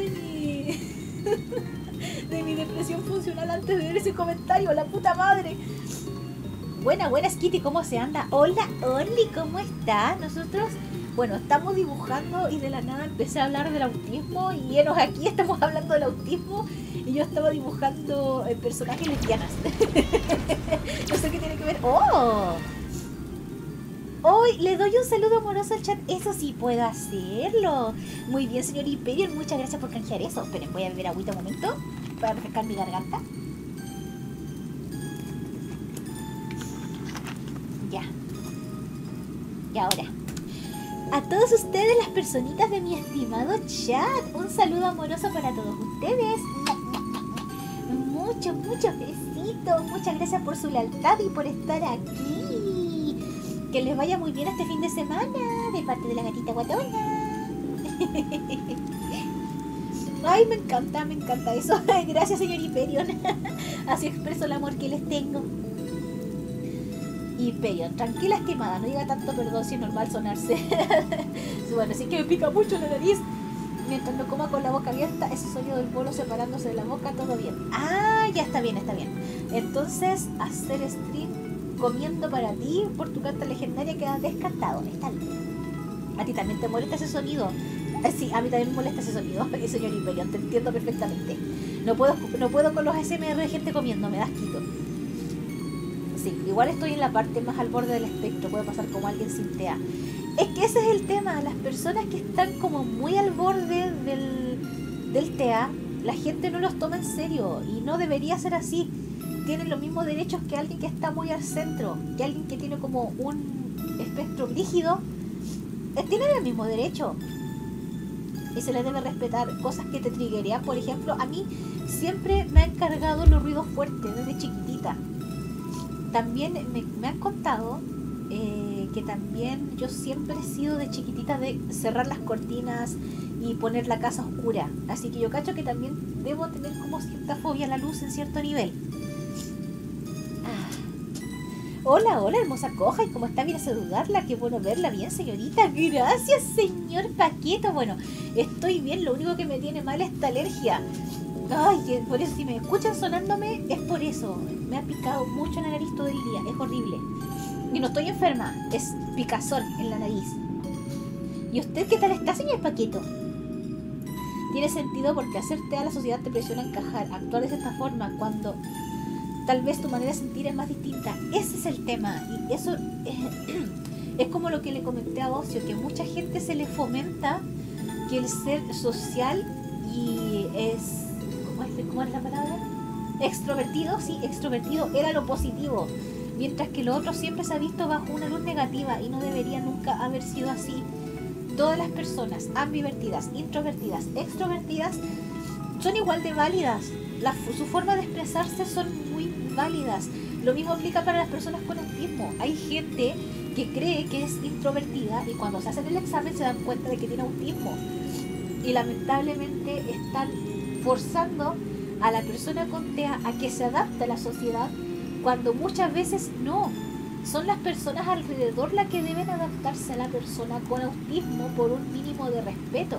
de mi depresión funcional antes de ver ese comentario. ¡La puta madre! Buenas, Kitty, ¿cómo se anda? Hola, Oli, ¿cómo está? Nosotros, bueno, estamos dibujando y de la nada empecé a hablar del autismo y enos aquí estamos hablando del autismo y yo estaba dibujando personajes lesbianas. No sé qué tiene que ver. ¡Oh! Hoy le doy un saludo amoroso al chat. Eso sí puedo hacerlo. Muy bien, señor Hyperion, muchas gracias por canjear eso. Esperen, voy a beber agüita un momento para refrescar mi garganta. Ya. Y ahora, a todos ustedes, las personitas de mi estimado chat, un saludo amoroso para todos ustedes. Muchos besitos. Muchas gracias por su lealtad y por estar aquí. Que les vaya muy bien este fin de semana, de parte de la gatita guatona. Ay, me encanta eso. Gracias, señor Hyperion. Así expreso el amor que les tengo. Hyperion, tranquila, estimada, no diga tanto perdón, si es normal sonarse. Bueno, sí que me pica mucho la nariz. Mientras no coma con la boca abierta, ese sonido del bolo separándose de la boca, todo bien. Ah, ya está bien. Entonces, hacer stream comiendo para ti por tu carta legendaria queda descartado. Está bien. ¿A ti también te molesta ese sonido? Sí, a mí también me molesta ese sonido, señor Hyperion, te entiendo perfectamente. No puedo con los ASMR de gente comiendo, me das quito. Sí, igual estoy en la parte más al borde del espectro, puede pasar como alguien sin TEA. Es que ese es el tema, las personas que están como muy al borde del TEA, la gente no los toma en serio y no debería ser así. Tienen los mismos derechos que alguien que está muy al centro, que alguien que tiene como un espectro rígido, tienen el mismo derecho. Y se les debe respetar. Cosas que te triggerean, por ejemplo, a mí siempre me han cargado los ruidos fuertes desde chiquitita. También me han contado que también yo siempre he sido de chiquitita de cerrar las cortinas y poner la casa oscura. Así que yo cacho que también debo tener como cierta fobia a la luz en cierto nivel. Hola, hermosa coja, ¿y cómo está? Vienes a saludarla, qué bueno verla bien, señorita. Gracias, señor Paqueto. Bueno, estoy bien, lo único que me tiene mal es esta alergia. Ay, por eso si me escuchan sonándome, es por eso. Me ha picado mucho en la nariz todo el día, es horrible. Y no estoy enferma, es picazón en la nariz. ¿Y usted qué tal está, señor Paqueto? Tiene sentido porque hacerte a la sociedad te presiona a encajar, actuar de esta forma cuando tal vez tu manera de sentir es más distinta. Ese es el tema. Y eso es como lo que le comenté a Ocio, que mucha gente se le fomenta que el ser social y es... ¿Cómo es la palabra? Extrovertido, sí, extrovertido era lo positivo. Mientras que lo otro siempre se ha visto bajo una luz negativa y no debería nunca haber sido así. Todas las personas ambivertidas, introvertidas, extrovertidas son igual de válidas. Su forma de expresarse son muy válidas. Lo mismo aplica para las personas con autismo. Hay gente que cree que es introvertida y cuando se hacen el examen se dan cuenta de que tiene autismo. Y lamentablemente están forzando a la persona con TEA a que se adapte a la sociedad cuando muchas veces no. Son las personas alrededor las que deben adaptarse a la persona con autismo por un mínimo de respeto.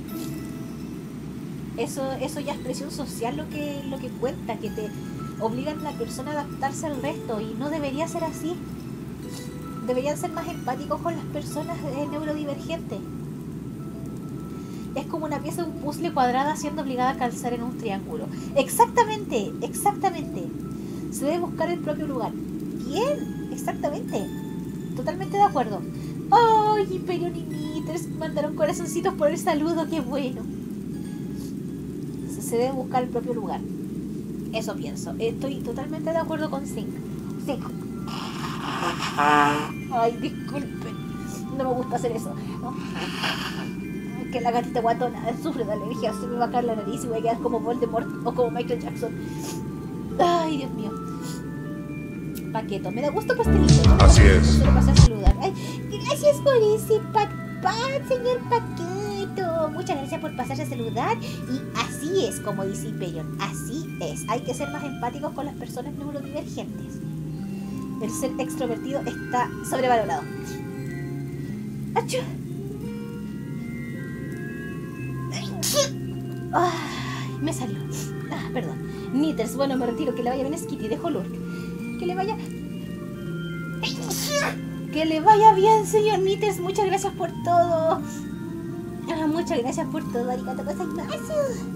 Eso ya es presión social lo que cuenta, que te obligan a la persona a adaptarse al resto y no debería ser así. Deberían ser más empáticos con las personas neurodivergentes. Es como una pieza de un puzzle cuadrada siendo obligada a calzar en un triángulo. Exactamente, exactamente. Se debe buscar el propio lugar. Bien, exactamente. Totalmente de acuerdo. ¡Ay, Hyperion y Nithers mandaron corazoncitos por el saludo! ¡Qué bueno! Se debe buscar el propio lugar. Eso pienso. Estoy totalmente de acuerdo con Zinc. Ay, disculpen. No me gusta hacer eso, ¿no? Que la gatita guatona sufre de alergia. Se me va a caer la nariz y voy a quedar como Voldemort o como Michael Jackson. Ay, Dios mío. Paqueto, me da gusto pastelito, ¿no? Así es. Solo pasé a saludar. Ay, gracias por ese señor Paqueto. Muchas gracias por pasarse a saludar. Y así es, como dice Hyperion. Así es. Hay que ser más empáticos con las personas neurodivergentes. El ser extrovertido está sobrevalorado. ¡Achú! Ay, me salió. Perdón. Nithers, bueno, me retiro. Que le vaya bien Skitty. Dejo Lurk. Que le vaya... Que le vaya bien, señor Nithers. Muchas gracias por todo. Muchas gracias por todo. Arigato gozaimasu.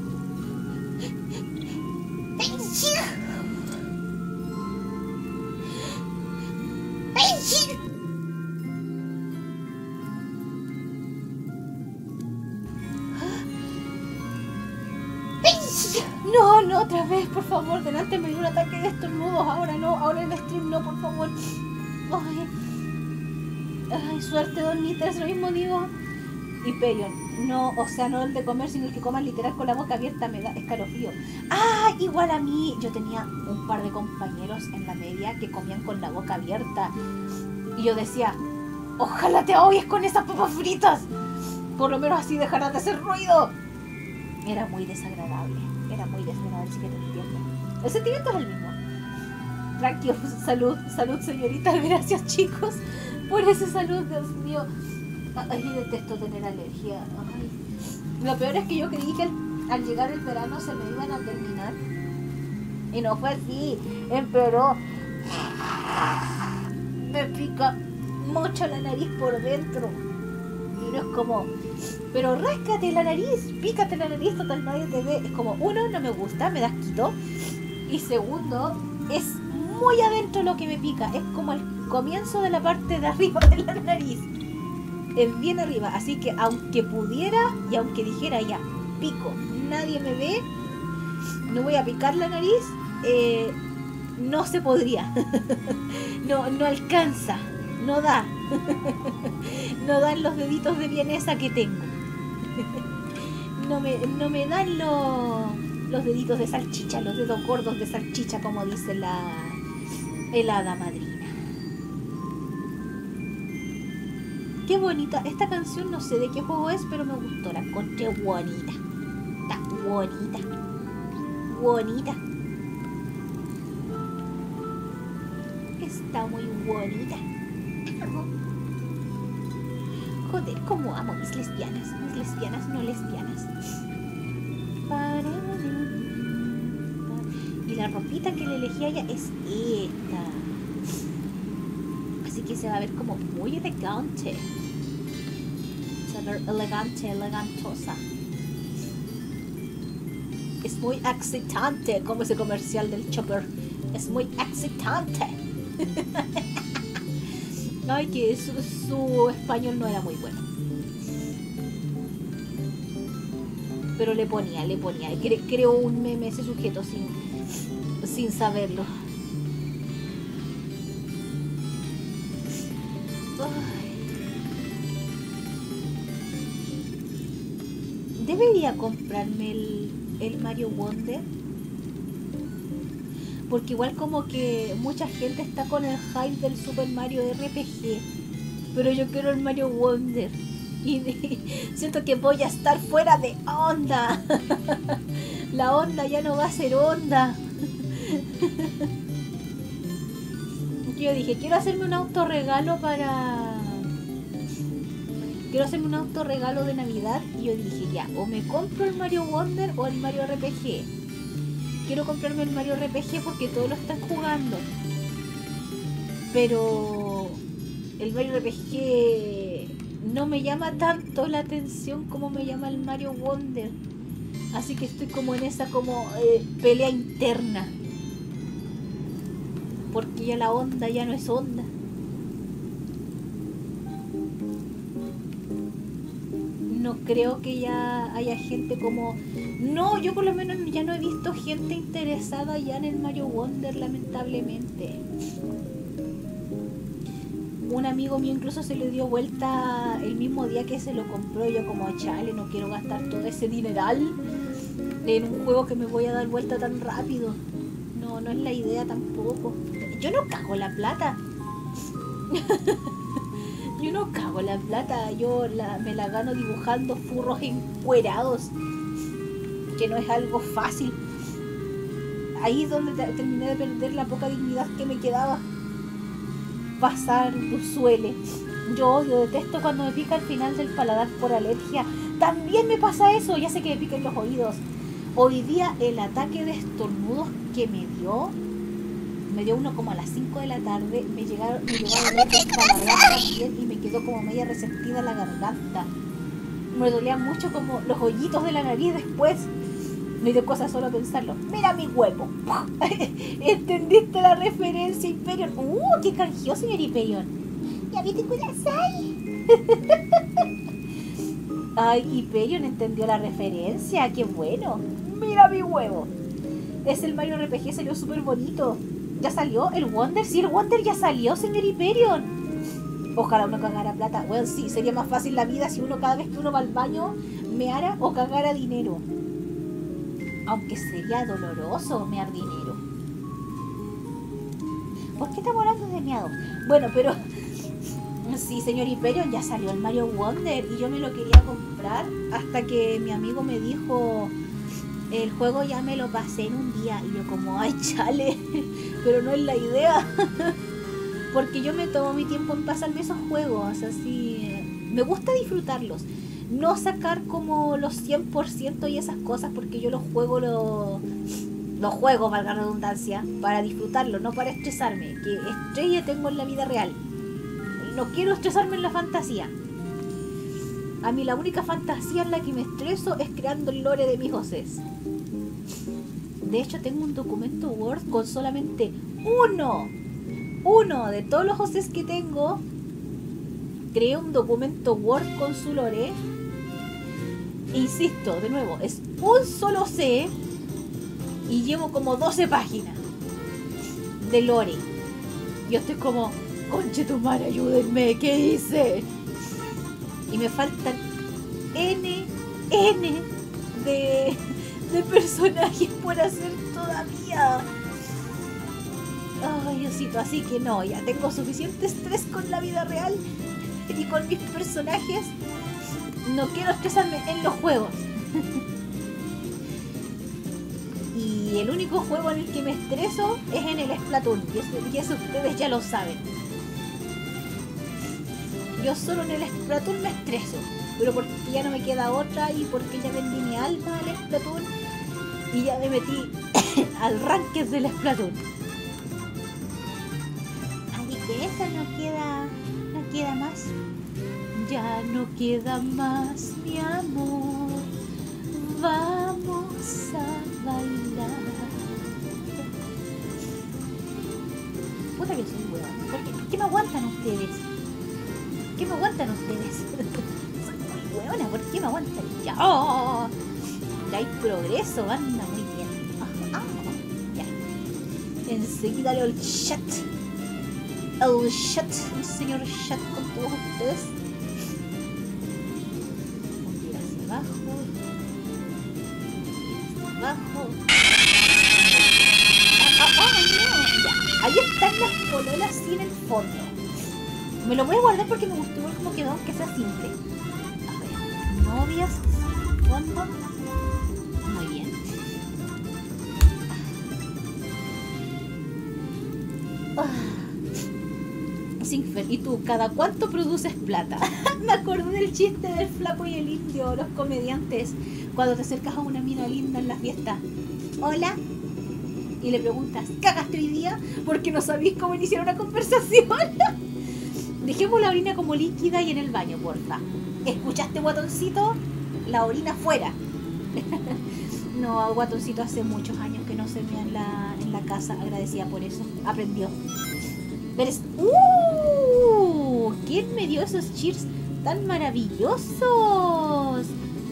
No, no, otra vez, por favor. Delante me dio un ataque de estornudos. Ahora no, ahora en el stream no, por favor. Ay, suerte, don Nithers, lo mismo digo. Hyperion, no, o sea, no el de comer, sino el que coma literal con la boca abierta, me da escalofrío. Ah, igual a mí. Yo tenía un par de compañeros en la media que comían con la boca abierta. Y yo decía, ojalá te ahogues con esas papas fritas. Por lo menos así dejarás de hacer ruido. Era muy desagradable. Era muy desagradable, así que te entiendo. El sentimiento es el mismo. Tranquilo, salud, salud, señorita. Gracias, chicos, por ese salud, Dios mío. Ay, detesto tener alergia. Ay. Lo peor es que yo creí que al llegar el verano se me iban a terminar. Y no fue así. Empeoró. Me pica mucho la nariz por dentro. Y no es como... Pero ráscate la nariz, pícate la nariz, total nadie te ve. Es como, uno, no me gusta, me da asquito. Y segundo, es muy adentro lo que me pica. Es como el comienzo de la parte de arriba de la nariz. Es bien arriba, así que aunque pudiera y aunque dijera ya, pico, nadie me ve, no voy a picar la nariz, no se podría. No alcanza, no da. No dan los deditos de vienesa que tengo. No me dan los deditos de salchicha, los dedos gordos de salchicha, como dice el hada madrina. Qué bonita. Esta canción no sé de qué juego es, pero me gustó. La encontré bonita. Está bonita. Bonita. Está muy bonita. Joder, cómo amo mis lesbianas. Mis lesbianas no lesbianas. Y la ropita que le elegí a ella es esta. Así que se va a ver como muy elegante. Se va a ver elegante, elegantosa. Es muy excitante, como ese comercial del Chopper. Es muy excitante. Ay, que su español no era muy bueno. Pero le ponía. Creó un meme ese sujeto sin saberlo. Debería comprarme el Mario Wonder, porque igual como que mucha gente está con el hype del Super Mario RPG, pero yo quiero el Mario Wonder y siento que voy a estar fuera de onda. La onda ya no va a ser onda. Yo dije, quiero hacerme un autorregalo de Navidad. Y yo dije, ya, o me compro el Mario Wonder o el Mario RPG. Quiero comprarme el Mario RPG porque todos lo están jugando. Pero el Mario RPG no me llama tanto la atención como me llama el Mario Wonder. Así que estoy como en esa pelea interna. Porque ya la onda ya no es onda. No creo que ya haya gente como... No, yo por lo menos ya no he visto gente interesada ya en el Mario Wonder, lamentablemente. Un amigo mío incluso se le dio vuelta el mismo día que se lo compró. Yo como, chale, no quiero gastar todo ese dineral en un juego que me voy a dar vuelta tan rápido. No, no es la idea tampoco. Yo no cago la plata. Yo no cago la plata. Me la gano dibujando furros encuerados, que no es algo fácil. Ahí es donde terminé de perder la poca dignidad que me quedaba. Pasar suele. Yo detesto cuando me pica el final del paladar por alergia. También me pasa eso. Ya sé que me pican los oídos. Hoy día el ataque de estornudos que me dio uno como a las 5 de la tarde. Me llegaron a también y me quedó como media resentida la garganta. Me dolían mucho como los hoyitos de la nariz después. Me dio cosas solo pensarlo. Mira mi huevo. ¿Entendiste la referencia, Hyperion? ¡Qué canjeó, señor Hyperion! ¡Ya viste Kudasai! Ay, Hyperion entendió la referencia. ¡Qué bueno! ¡Mira mi huevo! Es el Mario RPG, salió súper bonito. ¿Ya salió el Wonder? Sí, el Wonder ya salió, señor Hyperion. Ojalá uno cagara plata. Bueno, sí, sería más fácil la vida si uno cada vez que uno va al baño meara o cagara dinero. Aunque sería doloroso mear dinero. ¿Por qué estamos hablando de meado? Bueno, pero... Sí, señor Hyperion, ya salió el Mario Wonder y yo me lo quería comprar hasta que mi amigo me dijo... El juego ya me lo pasé en un día. Y yo como, ay, chale. Pero no es la idea. Porque yo me tomo mi tiempo en pasarme esos juegos. Así... Me gusta disfrutarlos. No sacar como los 100% y esas cosas, porque yo los juego, valga la redundancia, para disfrutarlo, no para estresarme. Que estrella tengo en la vida real. No quiero estresarme en la fantasía. A mí la única fantasía en la que me estreso es creando el lore de mis voces. De hecho tengo un documento Word con solamente uno de todos los voces que tengo. Creé un documento Word con su lore. Insisto, de nuevo, es un solo C y llevo como 12 páginas de lore. Yo estoy como, conchetumare, ayúdenme, ¿qué hice? Y me faltan N de personajes por hacer todavía. Ay, Diosito, así que no, ya tengo suficiente estrés con la vida real y con mis personajes. No quiero estresarme en los juegos. Y el único juego en el que me estreso es en el Splatoon. Y eso ustedes ya lo saben. Yo solo en el Splatoon me estreso. Pero porque ya no me queda otra y porque ya vendí mi alma al Splatoon. Y ya me metí al ranked del Splatoon. Así que esa no queda más. Ya no queda más, mi amor. Vamos a bailar. Puta que soy huevona. ¿Por qué me aguantan ustedes? ¿Qué me aguantan ustedes? Soy muy huevona. ¿Por qué me aguantan? Ya, ya hay progreso, anda muy bien. Ya. Enseguida leo el chat. El señor chat con todos ustedes. Abajo. No. Ya. Ahí están las pololas sin el fondo. Me lo voy a guardar porque me gustó ver cómo quedó, aunque sea simple. A ver, novias, fondo. Muy bien. Sinfer, ¿y tú cada cuánto produces plata? Me acordé del chiste del flaco y el indio, los comediantes, cuando te acercas a una mina linda en la fiesta. Hola. Y le preguntas, ¿cagaste hoy día? Porque no sabéis cómo iniciar una conversación. Dejemos la orina como líquida y en el baño, porfa. ¿Escuchaste, guatoncito? La orina fuera. No, guatoncito hace muchos años que no se mea en la casa. Agradecida por eso. Aprendió. ¿Ves? ¿Quién me dio esos cheers tan maravillosos?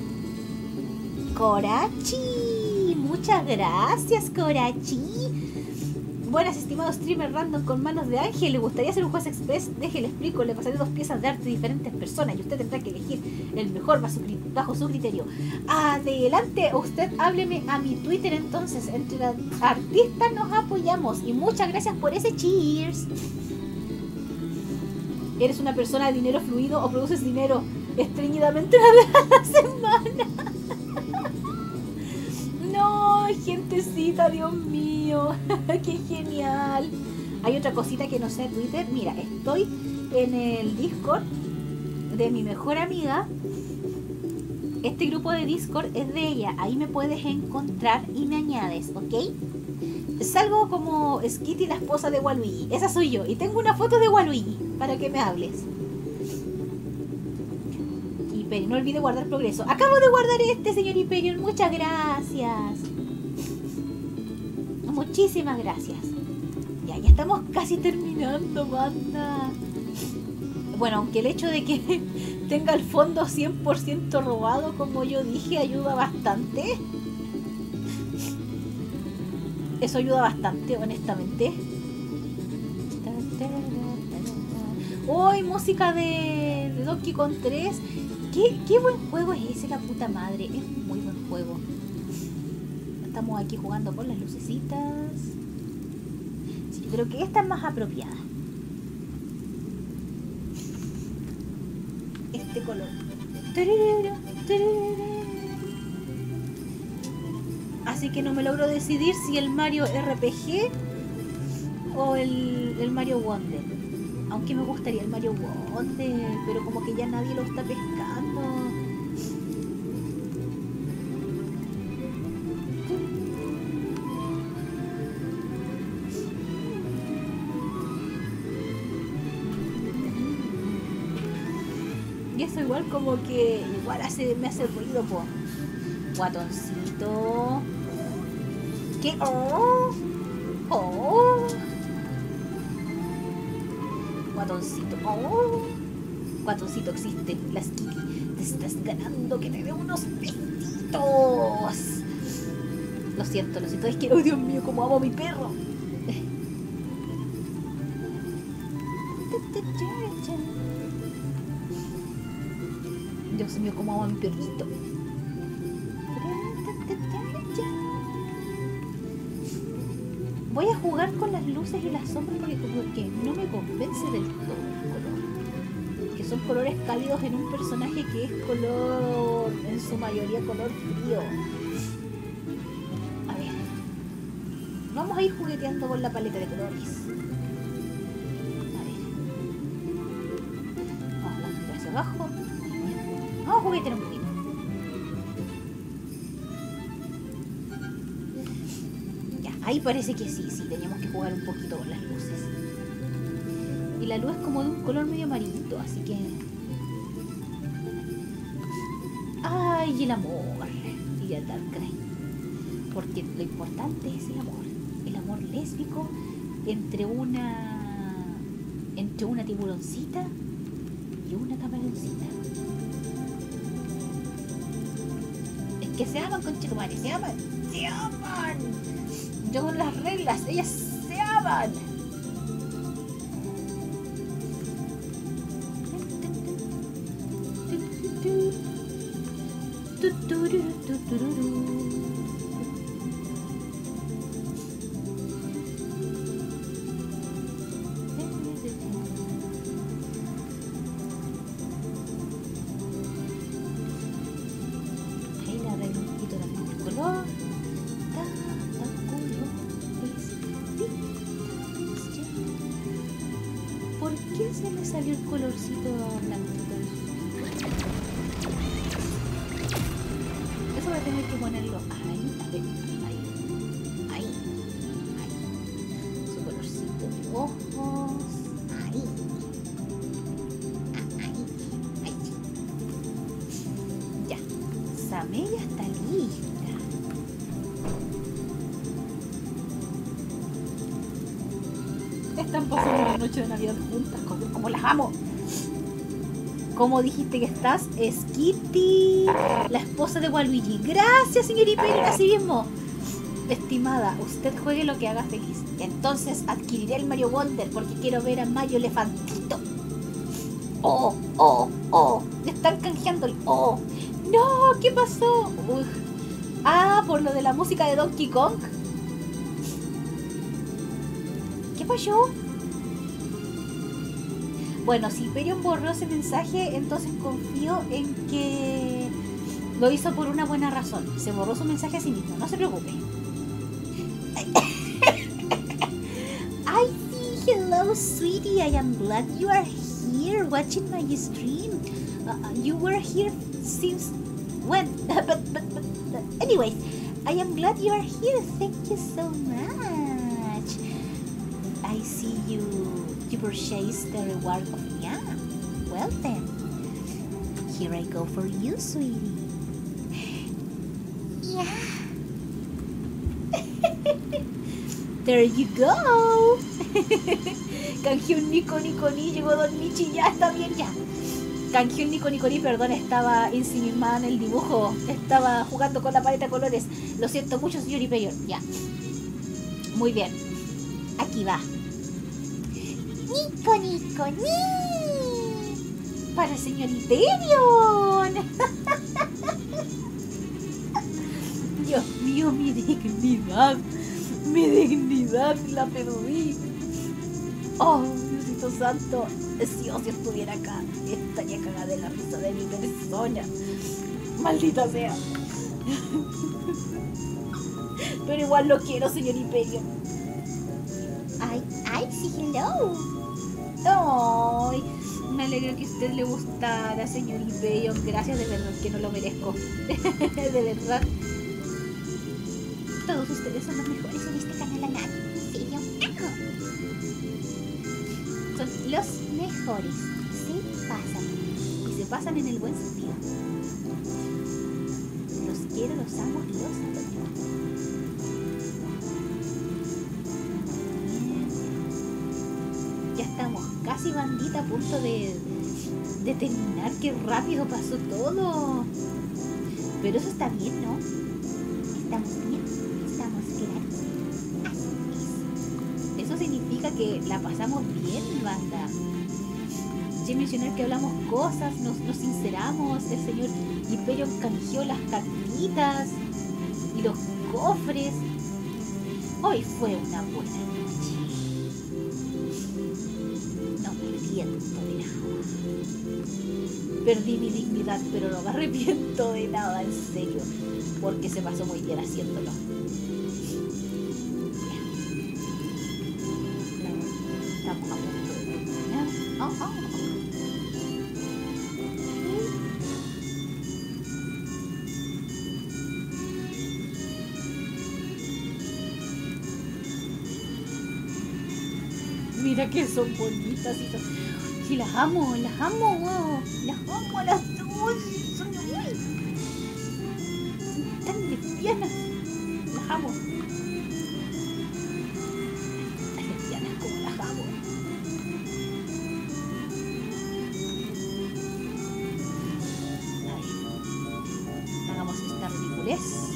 Corachi. Muchas gracias, Corachi. Buenas, estimados streamers random con manos de ángel. ¿Le gustaría hacer un juez express? Déjele explico. Le pasaré 2 piezas de arte de diferentes personas y usted tendrá que elegir el mejor bajo su criterio. Adelante, usted hábleme a mi Twitter entonces. Entre las artistas nos apoyamos. Y muchas gracias por ese cheers. ¿Eres una persona de dinero fluido o produces dinero estreñidamente una vez a la semana? No, gentecita, Dios mío. Qué genial. Hay otra cosita que no sé, Twitter. Mira, estoy en el Discord de mi mejor amiga. Este grupo de Discord es de ella. Ahí me puedes encontrar y me añades, ¿ok? Salgo como Skitty, la esposa de Waluigi. Esa soy yo. Y tengo una foto de Waluigi para que me hables. Hyperion, no olvide guardar progreso. Acabo de guardar este, señor Hyperion. Muchas gracias. Muchísimas gracias. Ya estamos casi terminando, banda. Bueno, aunque el hecho de que tenga el fondo 100% robado, como yo dije, ayuda bastante. Eso ayuda bastante, honestamente. ¡Uy! Música de Donkey Kong 3. ¿Qué buen juego es ese, la puta madre? Es un muy buen juego. Estamos aquí jugando con las lucecitas. Sí, creo que esta es más apropiada. Este color. Así que no me logro decidir si el Mario RPG o el Mario Wonder. Aunque me gustaría el Mario Wonder, pero como que ya nadie lo está pescando. Y eso igual como que igual me hace ruido, po. Guatoncito. ¿Qué? ¡Oh! ¡Oh! Guatoncito. ¡Oh! Guatoncito existe. Las Kitty. Te estás ganando que te dé unos besitos. Lo siento. Es que, ¡oh, Dios mío! Cómo amo a mi perro. Dios mío, cómo amo a mi perrito. Voy a jugar con las luces y las sombras porque como que no me convence del todo el color. Que son colores cálidos en un personaje que es color, en su mayoría color frío. A ver. Vamos a ir jugueteando con la paleta de colores. A ver. Vamos a mirar hacia abajo. Vamos a juguetear un poquito. Ahí parece que sí, teníamos que jugar un poquito con las luces. Y la luz es como de un color medio amarillito, así que... ¡Ay, el amor! Y el Darkrai. Porque lo importante es el amor. El amor lésbico entre una tiburoncita y una camaroncita. Es que se aman, conchetumare, se aman. ¡Se aman! Yo con las reglas, ellas se aman. Ahí le arreglo un poquito también el color. ¿Por qué se me salió el colorcito blanquito? Eso voy a tener que ponerlo ahí, ahí. Su colorcito de ojos, ahí. camelia está lista. Están pasando la noche de Navidad juntas, como las amo. ¿Cómo dijiste que estás? Es Kitty, la esposa de Waluigi. Gracias, señorita Pérez, así mismo. Estimada, usted juegue lo que haga feliz. Entonces adquiriré el Mario Wonder porque quiero ver a Mario Elefantito. Oh, oh, oh. Le están canjeando el oh. No, ¿qué pasó? Uf. Ah, por lo de la música de Donkey Kong. ¿Qué pasó? Bueno, si Hyperion borró ese mensaje, entonces confío en que lo hizo por una buena razón. Se borró su mensaje a sí mismo, no se preocupe. I see, hello sweetie, I am glad you are here watching my stream. You were here since when? but anyways, I am glad you are here, thank you so much. I see you purchased the reward of Nya. Well then, here I go for you, sweetie. Yeah. There you go. Canjeé un Nico Niconi, llegó Don Michi, ya está bien ya. Canjeé un Nico Niconi, perdón, estaba ensimismada en el dibujo. Estaba jugando con la paleta de colores. Lo siento mucho, señor Hyperion. Ya. Muy bien. Aquí va. Nico Niconi. Para el señor Hyperion. Dios mío, mi dignidad. Mi dignidad la perdí. Oh, Diosito Santo. Si Ozzy estuviera acá, estaría cagada de la risa de mi persona. Maldita sea. Pero igual lo quiero, señor Hyperion. Ay, sí, hello. Ay, me alegro que a usted le gustara, señor Hyperion. Gracias, de verdad que no lo merezco. De verdad. Todos ustedes son los mejores en este canal, Alan. ¿En serio? Son los mejores. Se pasan. Y se pasan en el buen sentido. Los quiero, los amo, los adoro. Ya estamos casi, bandita, a punto de terminar. Qué rápido pasó todo. Pero eso está bien, ¿no? Estamos bien. Eso significa que la pasamos bien, banda. Sin mencionar que hablamos cosas, nos sinceramos. El señor Hyperion canjeó las cartitas y los cofres. Hoy fue una buena noche. No me arrepiento de nada. Perdí mi dignidad, pero no me arrepiento de nada, en serio. Porque se pasó muy bien haciéndolo. Estamos a punto de terminar. Mira que son bonitas y las amo, las amo a las dos. Son tan lesbianas. Las amo. Tan lesbianas como las amo. Ahí. Hagamos esta ridiculez.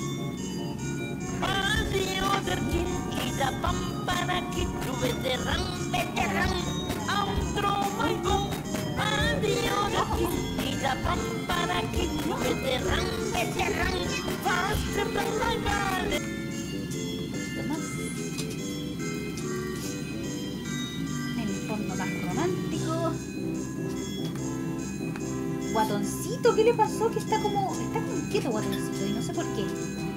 El fondo más romántico. Guatoncito, ¿qué le pasó? Que está como quieto, Guatoncito, y no sé por qué.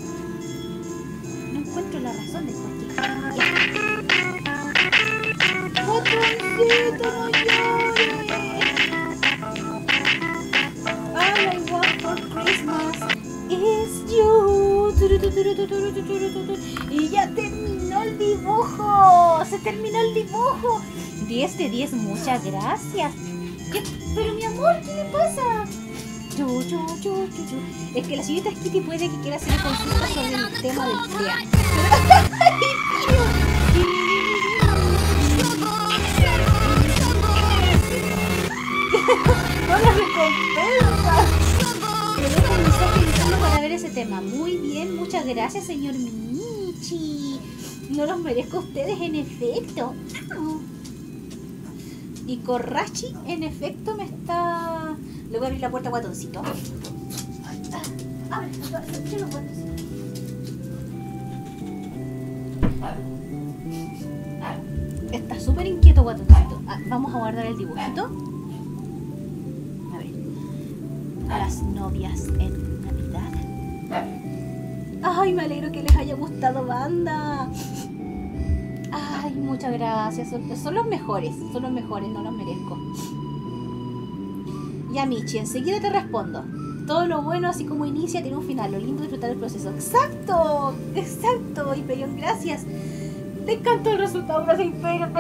No encuentro la razón del por qué. Guatoncito, no llores. All I want for Christmas is you. Y ya terminó el dibujo. Se terminó el dibujo. 10 de 10, muchas gracias. Pero mi amor, ¿qué le pasa? Es que la señorita Kitty puede que quiera hacer consulta sobre el tema del TEA. ¡No la recompensa! Le dejo un mensaje diciendo para ver ese tema. Muy bien, muchas gracias, señor Michi. No los merezco a ustedes, en efecto. Y Corrachi, en efecto, me está... Le voy a abrir la puerta a Guatoncito. Abre, cierra los Guatoncito. Está súper inquieto Guatoncito. Vamos a guardar el dibujito. A ver. Las novias en Navidad. Ay, me alegro que les haya gustado, banda. Ay, muchas gracias. Son los mejores, no los merezco. Ya, Michi, enseguida te respondo. Todo lo bueno, así como inicia, tiene un final. Lo lindo es disfrutar el proceso. ¡Exacto! ¡Exacto! Hyperion, gracias. Te encantó el resultado, gracias, Hyperion.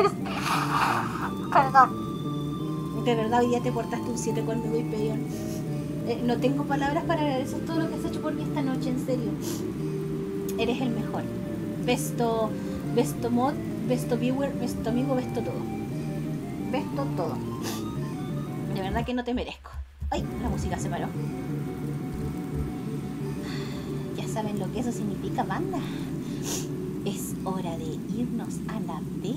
Perdón. De verdad, hoy día te portaste un 7 conmigo, Hyperion. No tengo palabras para agradecer todo lo que has hecho por mí esta noche, en serio. Eres el mejor. Besto mod, besto viewer, besto amigo, besto todo. Besto todo. De verdad que no te merezco. Ay, la música se paró. Ya saben lo que eso significa, banda. Es hora de irnos a la B.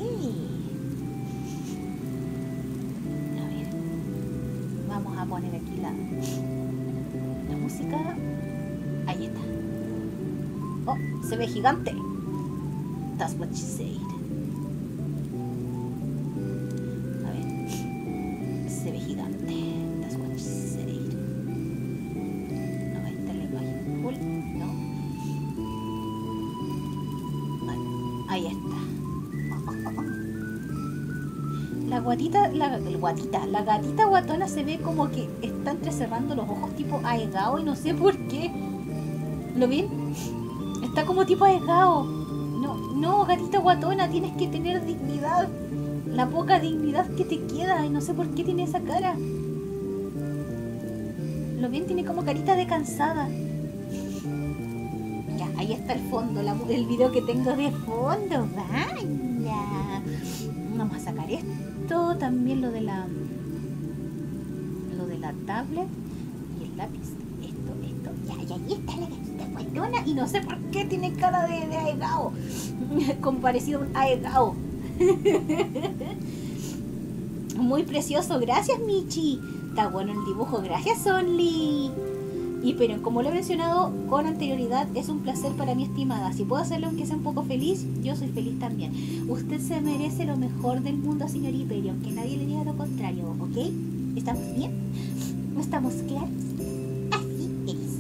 A ver. Vamos a poner aquí la música. Ahí está. Oh, se ve gigante. That's what she said. A ver. Se ve gigante. That's what she said. No va a estar el full. No. Ahí está. La gatita guatona se ve como que está entrecerrando los ojos tipo aegao y no sé por qué. ¿Lo ven? Está como tipo aegao. No, gatita guatona, tienes que tener dignidad. La poca dignidad que te queda y no sé por qué tiene esa cara. ¿Lo ven? Tiene como carita de cansada. Ya, ahí está el fondo, el video que tengo de fondo. Vaya. Vamos a sacar esto, también lo de la tablet y el lápiz. Esto. Ya, ahí está la gatita guatona y no sé por qué tiene cara de aegao. Con parecido a un aegao. Muy precioso, gracias Michi. Está bueno el dibujo, gracias Only. Y pero como lo he mencionado con anterioridad, es un placer para mi estimada. Si puedo hacerlo aunque sea un poco feliz, yo soy feliz también. Usted se merece lo mejor del mundo, señor Hyperion, que nadie le diga lo contrario, ¿ok? ¿Estamos bien? ¿No estamos claros? Así es.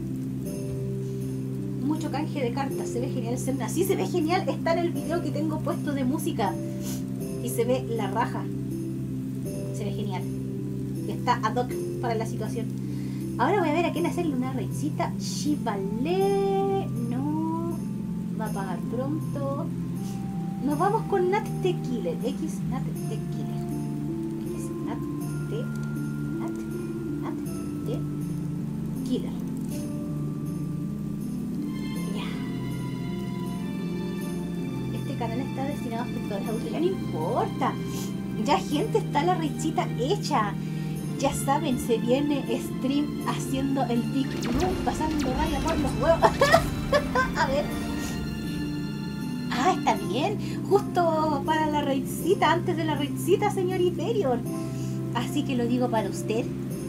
Mucho canje de cartas, se ve genial Zelda. Sí, se ve genial, está en el video que tengo puesto de música. Y se ve la raja. Se ve genial. Está ad hoc para la situación. Ahora voy a ver a quién hacerle una reicita. Shivale. No. Va a pagar pronto. Nos vamos con Nat the Killer. X Nat the Killer. X Nat the Killer. Ya. Este canal está destinado a espectadores adultos. Ya no importa. Ya, gente, está la reicita hecha. Ya saben, se viene stream haciendo el Big Room, pasando raya por los huevos. A ver. Ah, está bien. Justo para la raidcita, antes de la raidcita, señor Hyperion. Así que lo digo para usted.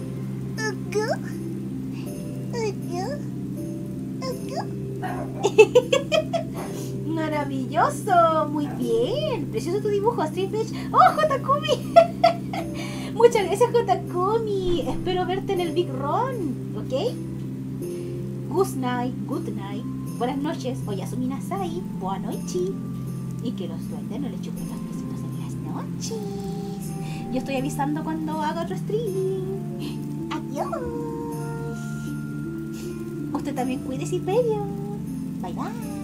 Maravilloso, muy bien. Precioso tu dibujo, Street Beach. ¡Oh, Jotakumi! Muchas gracias, Jotakumi. Espero verte en el Big Run, ¿ok? Good night. Buenas noches. Oyasumi Nasai. Buenas noches. Y que los duendes no le chupen los besitos en las noches. Yo estoy avisando cuando haga otro stream. Adiós. Usted también cuide, Hyperion. Bye bye.